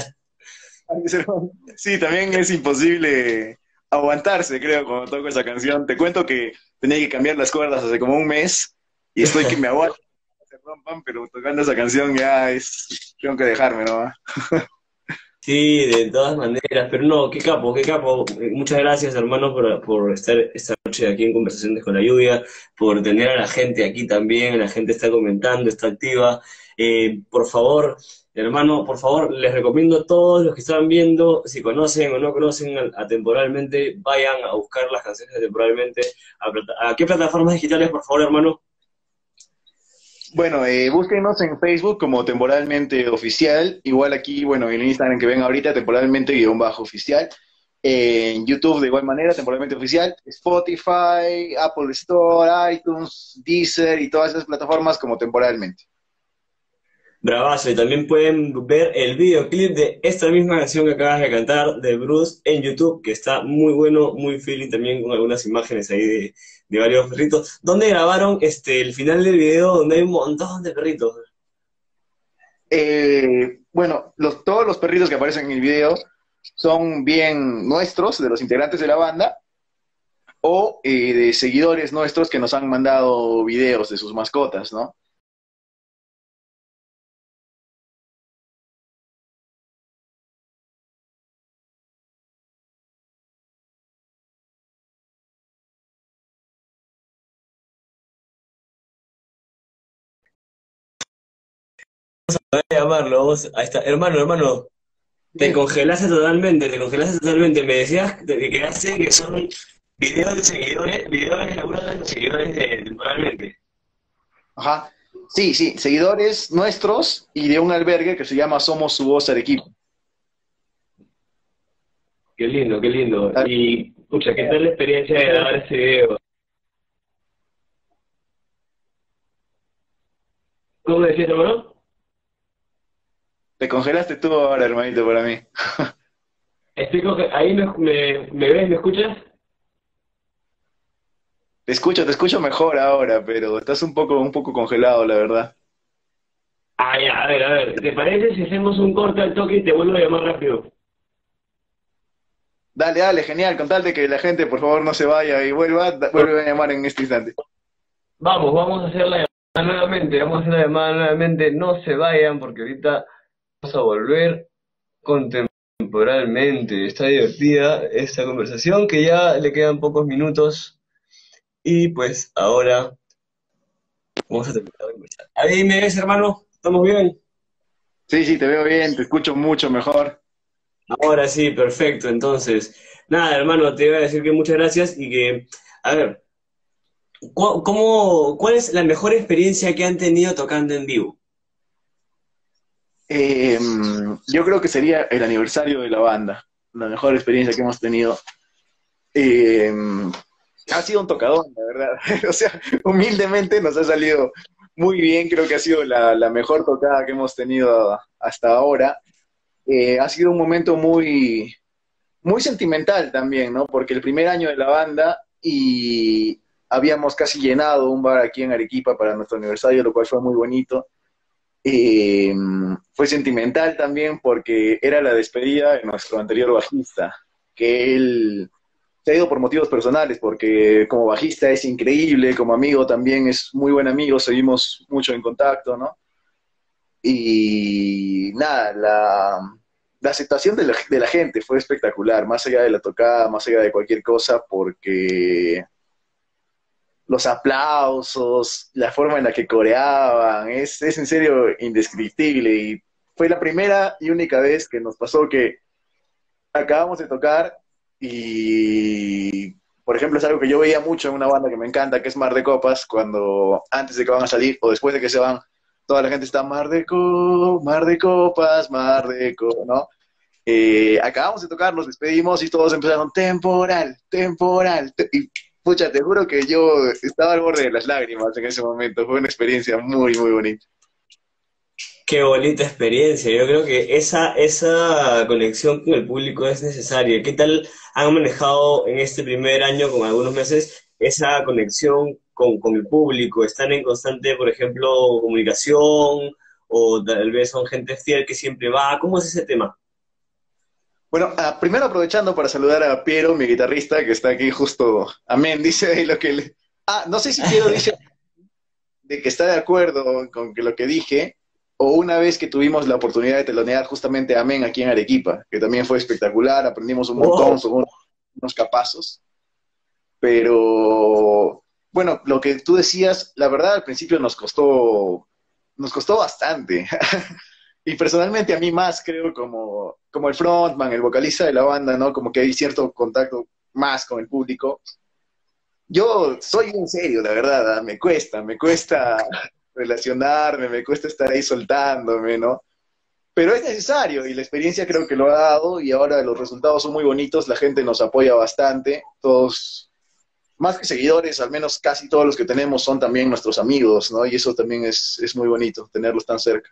[SPEAKER 2] Sí, también es imposible aguantarse, creo, cuando toco esa canción. Te cuento que tenía que cambiar las cuerdas hace como un mes y estoy que me aguanto, se rompan, pero tocando esa canción ya es, tengo que dejarme, ¿no?
[SPEAKER 1] Sí, de todas maneras, pero no, qué capo, qué capo. Eh, Muchas gracias, hermano, por, por estar esta noche aquí en Conversaciones con la Lluvia, por tener a la gente aquí también, la gente está comentando, está activa. Eh, por favor, hermano, por favor, les recomiendo a todos los que están viendo, si conocen o no conocen a- Atemporalmente, vayan a buscar las canciones de Atemporalmente. ¿A, plata- a qué plataformas digitales, por favor, hermano?
[SPEAKER 2] Bueno, eh, búsquenos en Facebook como Temporalmente Oficial. Igual aquí, bueno, en el Instagram que ven ahorita, Temporalmente guión bajo oficial. Eh, en YouTube de igual manera, Temporalmente Oficial. Spotify, Apple Store, iTunes, Deezer y todas esas plataformas como Temporalmente.
[SPEAKER 1] Bravazo, y también pueden ver el videoclip de esta misma canción que acabas de cantar de Bruce en YouTube, que está muy bueno, muy feeling también con algunas imágenes ahí de, de varios perritos. ¿Dónde grabaron este el final del video donde hay un montón de perritos?
[SPEAKER 2] Eh, bueno, los, todos los perritos que aparecen en el video son bien nuestros, de los integrantes de la banda, o eh, de seguidores nuestros que nos han mandado videos de sus mascotas, ¿no?
[SPEAKER 1] Voy a llamarlo, vos- ahí está. Hermano, hermano, te
[SPEAKER 2] Bien.
[SPEAKER 1] congelaste totalmente, te congelaste totalmente. Me decías que que quedaste que son videos de seguidores, videos elaborados de los seguidores de temporalmente.
[SPEAKER 2] Ajá. Sí, sí, seguidores nuestros y de un albergue que se llama Somos Su Voz Arequipa.
[SPEAKER 1] Qué lindo, qué lindo. Y, pucha, ¿qué tal la experiencia de grabar ese video? ¿Cómo decías, hermano?
[SPEAKER 2] Te congelaste tú ahora, hermanito, para mí.
[SPEAKER 1] Estoy conge- ahí me, me, me ves, ¿me escuchas?
[SPEAKER 2] Te escucho, te escucho mejor ahora, pero estás un poco, un poco congelado, la verdad.
[SPEAKER 1] Ah, ya, a ver, a ver, ¿te parece si hacemos un corte al toque y te vuelvo a llamar rápido?
[SPEAKER 2] Dale, dale, genial, con tal de que la gente por favor no se vaya y vuelva, da- vuelve a llamar en este instante.
[SPEAKER 1] Vamos, vamos a hacer la llamada nuevamente, vamos a hacer la llamada nuevamente, no se vayan porque ahorita vamos a volver contemporalmente. Está divertida esta conversación que ya le quedan pocos minutos y pues ahora vamos a terminar de conversar. Ahí me ves, hermano, ¿estamos bien?
[SPEAKER 2] Sí, sí, te veo bien, te escucho mucho mejor.
[SPEAKER 1] Ahora sí, perfecto. Entonces, nada, hermano, te iba a decir que muchas gracias y que, a ver, ¿cu- ¿cómo, cuál es la mejor experiencia que han tenido tocando en vivo?
[SPEAKER 2] Eh, yo creo que sería el aniversario de la banda, la mejor experiencia que hemos tenido. Eh, Ha sido un tocadón, la verdad. O sea, humildemente nos ha salido muy bien, creo que ha sido la, la mejor tocada que hemos tenido hasta ahora. Eh, ha sido un momento muy, muy sentimental también, ¿no? Porque el primer año de la banda y habíamos casi llenado un bar aquí en Arequipa para nuestro aniversario, lo cual fue muy bonito. Eh, Fue sentimental también porque era la despedida de nuestro anterior bajista, que él se ha ido por motivos personales, porque como bajista es increíble, como amigo también es muy buen amigo, seguimos mucho en contacto, ¿no? Y nada, la, la aceptación de la, de la gente fue espectacular, más allá de la tocada, más allá de cualquier cosa, porque los aplausos, la forma en la que coreaban, es, es en serio indescriptible. Y fue la primera y única vez que nos pasó que acabamos de tocar y, por ejemplo, es algo que yo veía mucho en una banda que me encanta, que es Mar de Copas, cuando antes de que van a salir o después de que se van, toda la gente está Mar de Co, Mar de Copas, Mar de Co, ¿no? Eh, acabamos de tocar, nos despedimos y todos empezaron temporal, temporal. te- y pucha, te juro que yo estaba al borde de las lágrimas en ese momento. Fue una experiencia muy, muy bonita.
[SPEAKER 1] Qué bonita experiencia. Yo creo que esa, esa conexión con el público es necesaria. ¿Qué tal han manejado en este primer año, con algunos meses, esa conexión con, con el público? ¿Están en constante, por ejemplo, comunicación? ¿O tal vez son gente fiel que siempre va? ¿Cómo es ese tema?
[SPEAKER 2] Bueno, ah, primero aprovechando para saludar a Piero, mi guitarrista, que está aquí justo. Amén, dice ahí lo que le... Ah, no sé si Piero dice de que está de acuerdo con que lo que dije, o una vez que tuvimos la oportunidad de telonear justamente a Amén aquí en Arequipa, que también fue espectacular, aprendimos un montón,
[SPEAKER 1] ¡Wow!
[SPEAKER 2] son unos, unos capazos. Pero bueno, lo que tú decías, la verdad al principio nos costó, nos costó bastante. Y personalmente a mí más, creo, como, como el frontman, el vocalista de la banda, ¿no? Como que hay cierto contacto más con el público. Yo soy en serio, la verdad, ¿ah? Me cuesta, me cuesta relacionarme, me cuesta estar ahí soltándome, ¿no? Pero es necesario y la experiencia creo que lo ha dado y ahora los resultados son muy bonitos, la gente nos apoya bastante, todos más que seguidores, al menos casi todos los que tenemos son también nuestros amigos, ¿no? Y eso también es, es muy bonito, tenerlos tan cerca.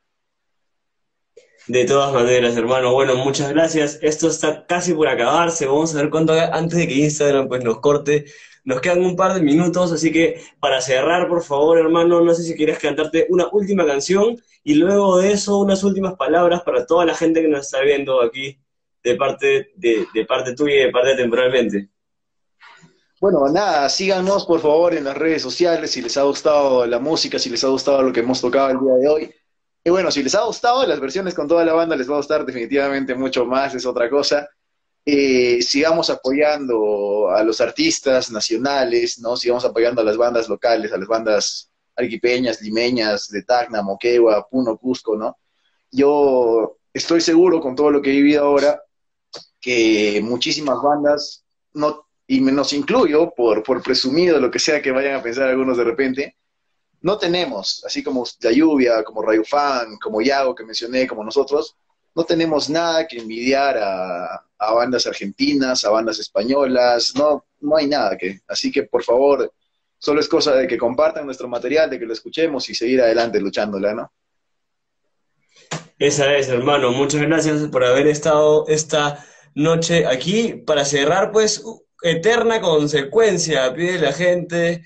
[SPEAKER 1] De todas maneras, hermano, bueno, muchas gracias. Esto está casi por acabarse. Vamos a ver cuánto antes de que Instagram pues nos corte. Nos quedan un par de minutos, así que para cerrar, por favor, hermano, no sé si quieres cantarte una última canción y luego de eso unas últimas palabras para toda la gente que nos está viendo aquí de parte de, de parte tuya y de parte temporalmente.
[SPEAKER 2] Bueno, nada, síganos por favor en las redes sociales si les ha gustado la música, si les ha gustado lo que hemos tocado el día de hoy. Y bueno, si les ha gustado, las versiones con toda la banda les va a gustar definitivamente mucho más, es otra cosa. Eh, sigamos apoyando a los artistas nacionales, ¿no? Sigamos apoyando a las bandas locales, a las bandas arequipeñas, limeñas, de Tacna, Moquegua, Puno, Cusco, ¿no? Yo estoy seguro con todo lo que he vivido ahora que muchísimas bandas, no, y me nos incluyo por, por presumido, lo que sea que vayan a pensar algunos de repente, no tenemos, así como La Lluvia, como Rayo Fan, como Yago que mencioné, como nosotros, no tenemos nada que envidiar a, a bandas argentinas, a bandas españolas, no, no hay nada que, así que por favor, solo es cosa de que compartan nuestro material, de que lo escuchemos y seguir adelante luchándola, ¿no?
[SPEAKER 1] Esa es, hermano. Muchas gracias por haber estado esta noche aquí. Para cerrar, pues, eterna consecuencia, pide la gente.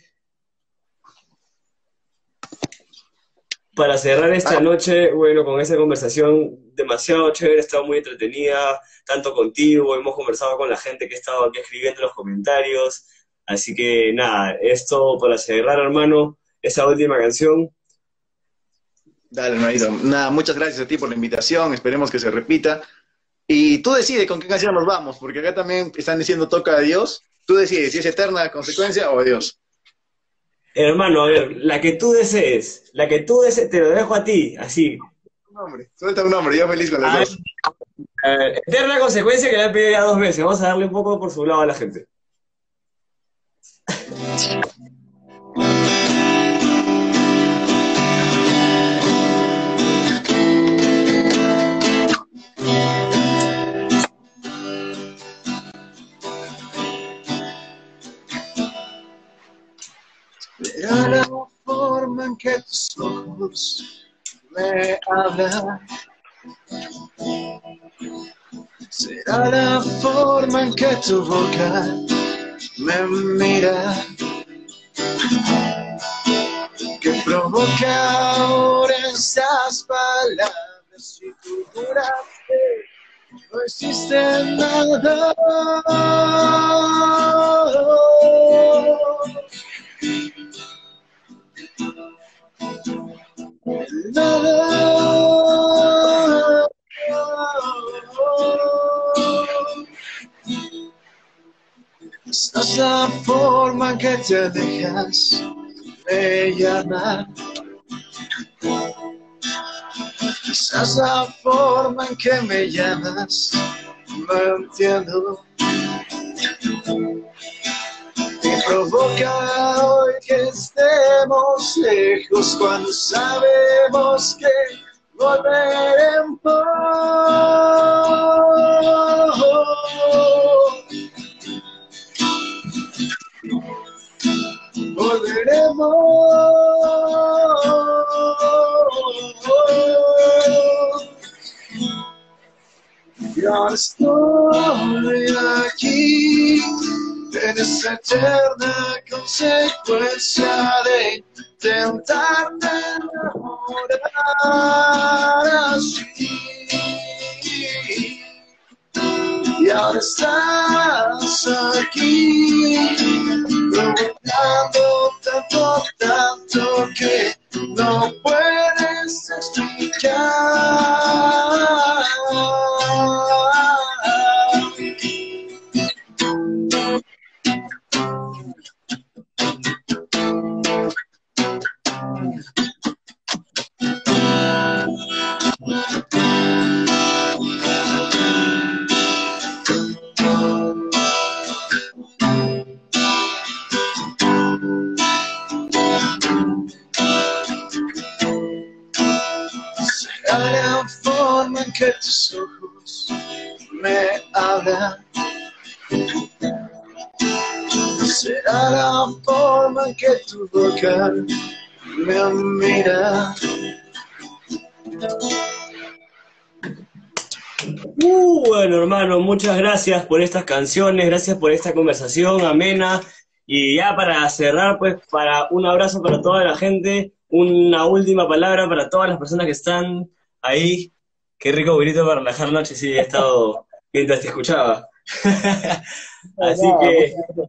[SPEAKER 1] Para cerrar esta noche, bueno, con esta conversación demasiado chévere, ha estado muy entretenida, tanto contigo, hemos conversado con la gente que ha estado aquí escribiendo en los comentarios. Así que nada, esto para cerrar, hermano, esa última canción.
[SPEAKER 2] Dale, Noito. Nada, muchas gracias a ti por la invitación, esperemos que se repita. Y tú decides con qué canción nos vamos, porque acá también están diciendo toca a Dios. Tú decides si es eterna consecuencia o adiós.
[SPEAKER 1] Hermano, a ver, la que tú desees, la que tú desees, te lo dejo a ti, así.
[SPEAKER 2] Un nombre, suelta un nombre, yo feliz con las
[SPEAKER 1] A ver,
[SPEAKER 2] dos.
[SPEAKER 1] a ver, eterna consecuencia que le he pedido ya dos veces, vamos a darle un poco por su lado a la gente.
[SPEAKER 2] Será la forma en que tus ojos me hablan. Será la forma en que tu boca me mira, que provoca ahora esas palabras y tú juras que no existe nada. Nada. Esta es la forma en que te dejas de llamar. Esa es la forma en que me llamas. No entiendo. Me provoca hoy que estemos lejos cuando sabemos que volveremos. Volveremos. Y ahora estoy aquí en esa eterna consecuencia de intentarme enamorar así. Y ahora estás aquí, provocando tanto, tanto que no puedes explicar. Será la forma en que tus ojos me hablan. Será la forma en que tu boca me mira.
[SPEAKER 1] Uh, bueno, hermano, muchas gracias por estas canciones, gracias por esta conversación amena. Y ya para cerrar, pues, para un abrazo para toda la gente, una última palabra para todas las personas que están ahí. Qué rico grito para relajar noche, sí, he estado mientras te escuchaba. Así que,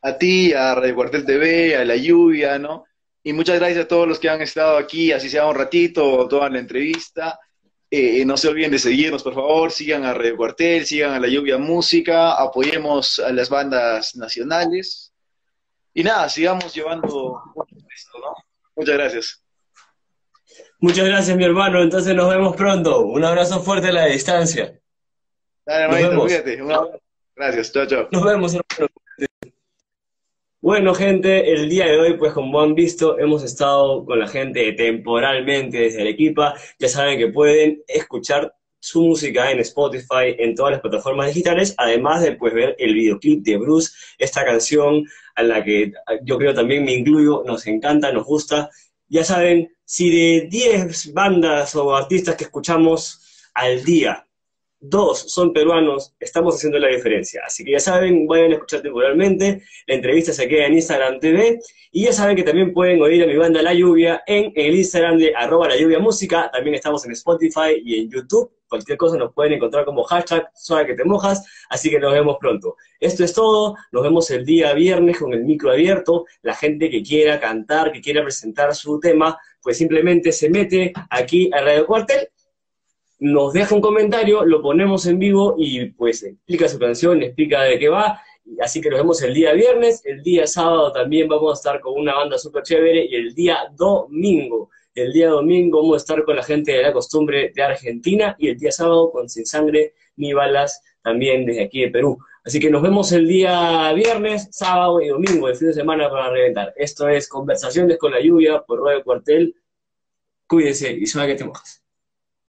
[SPEAKER 2] a ti, a Radio Cuartel T V, a La Lluvia, ¿no? Y muchas gracias a todos los que han estado aquí, así sea un ratito, toda la entrevista. Eh, no se olviden de seguirnos, por favor, sigan a Radio Cuartel, sigan a La Lluvia Música, apoyemos a las bandas nacionales. Y nada, sigamos llevando esto, ¿no? Muchas gracias.
[SPEAKER 1] Muchas gracias, mi hermano. Entonces nos vemos pronto. Un abrazo fuerte a la distancia.
[SPEAKER 2] Dale,
[SPEAKER 1] Nos
[SPEAKER 2] hermanito,
[SPEAKER 1] vemos.
[SPEAKER 2] cuídate. Un abrazo. Gracias, chao, chao.
[SPEAKER 1] Nos vemos, hermano. Bueno, gente, el día de hoy, pues como han visto, hemos estado con la gente temporalmente desde Arequipa. Ya saben que pueden escuchar su música en Spotify, en todas las plataformas digitales, además de pues ver el videoclip de Bruce, esta canción a la que yo creo también me incluyo, nos encanta, nos gusta. Ya saben, si de diez bandas o artistas que escuchamos al día, dos son peruanos, estamos haciendo la diferencia. Así que ya saben, vayan a escuchar temporalmente, la entrevista se queda en Instagram T V, y ya saben que también pueden oír a mi banda La Lluvia en, en el Instagram de arroba La Lluvia Música, también estamos en Spotify y en YouTube, cualquier cosa nos pueden encontrar como hashtag Suave que te mojas, así que nos vemos pronto. Esto es todo, nos vemos el día viernes con el micro abierto, la gente que quiera cantar, que quiera presentar su tema, pues simplemente se mete aquí a Radio Cuartel, nos deja un comentario, lo ponemos en vivo y pues explica su canción, explica de qué va. Así que nos vemos el día viernes, el día sábado también vamos a estar con una banda súper chévere y el día domingo, el día domingo vamos a estar con la gente de La Costumbre de Argentina y el día sábado con Sin Sangre ni Balas también desde aquí de Perú. Así que nos vemos el día viernes, sábado y domingo, el fin de semana para reventar. Esto es Conversaciones con la Lluvia por Radio Cuartel. Cuídense y suave que te mojas.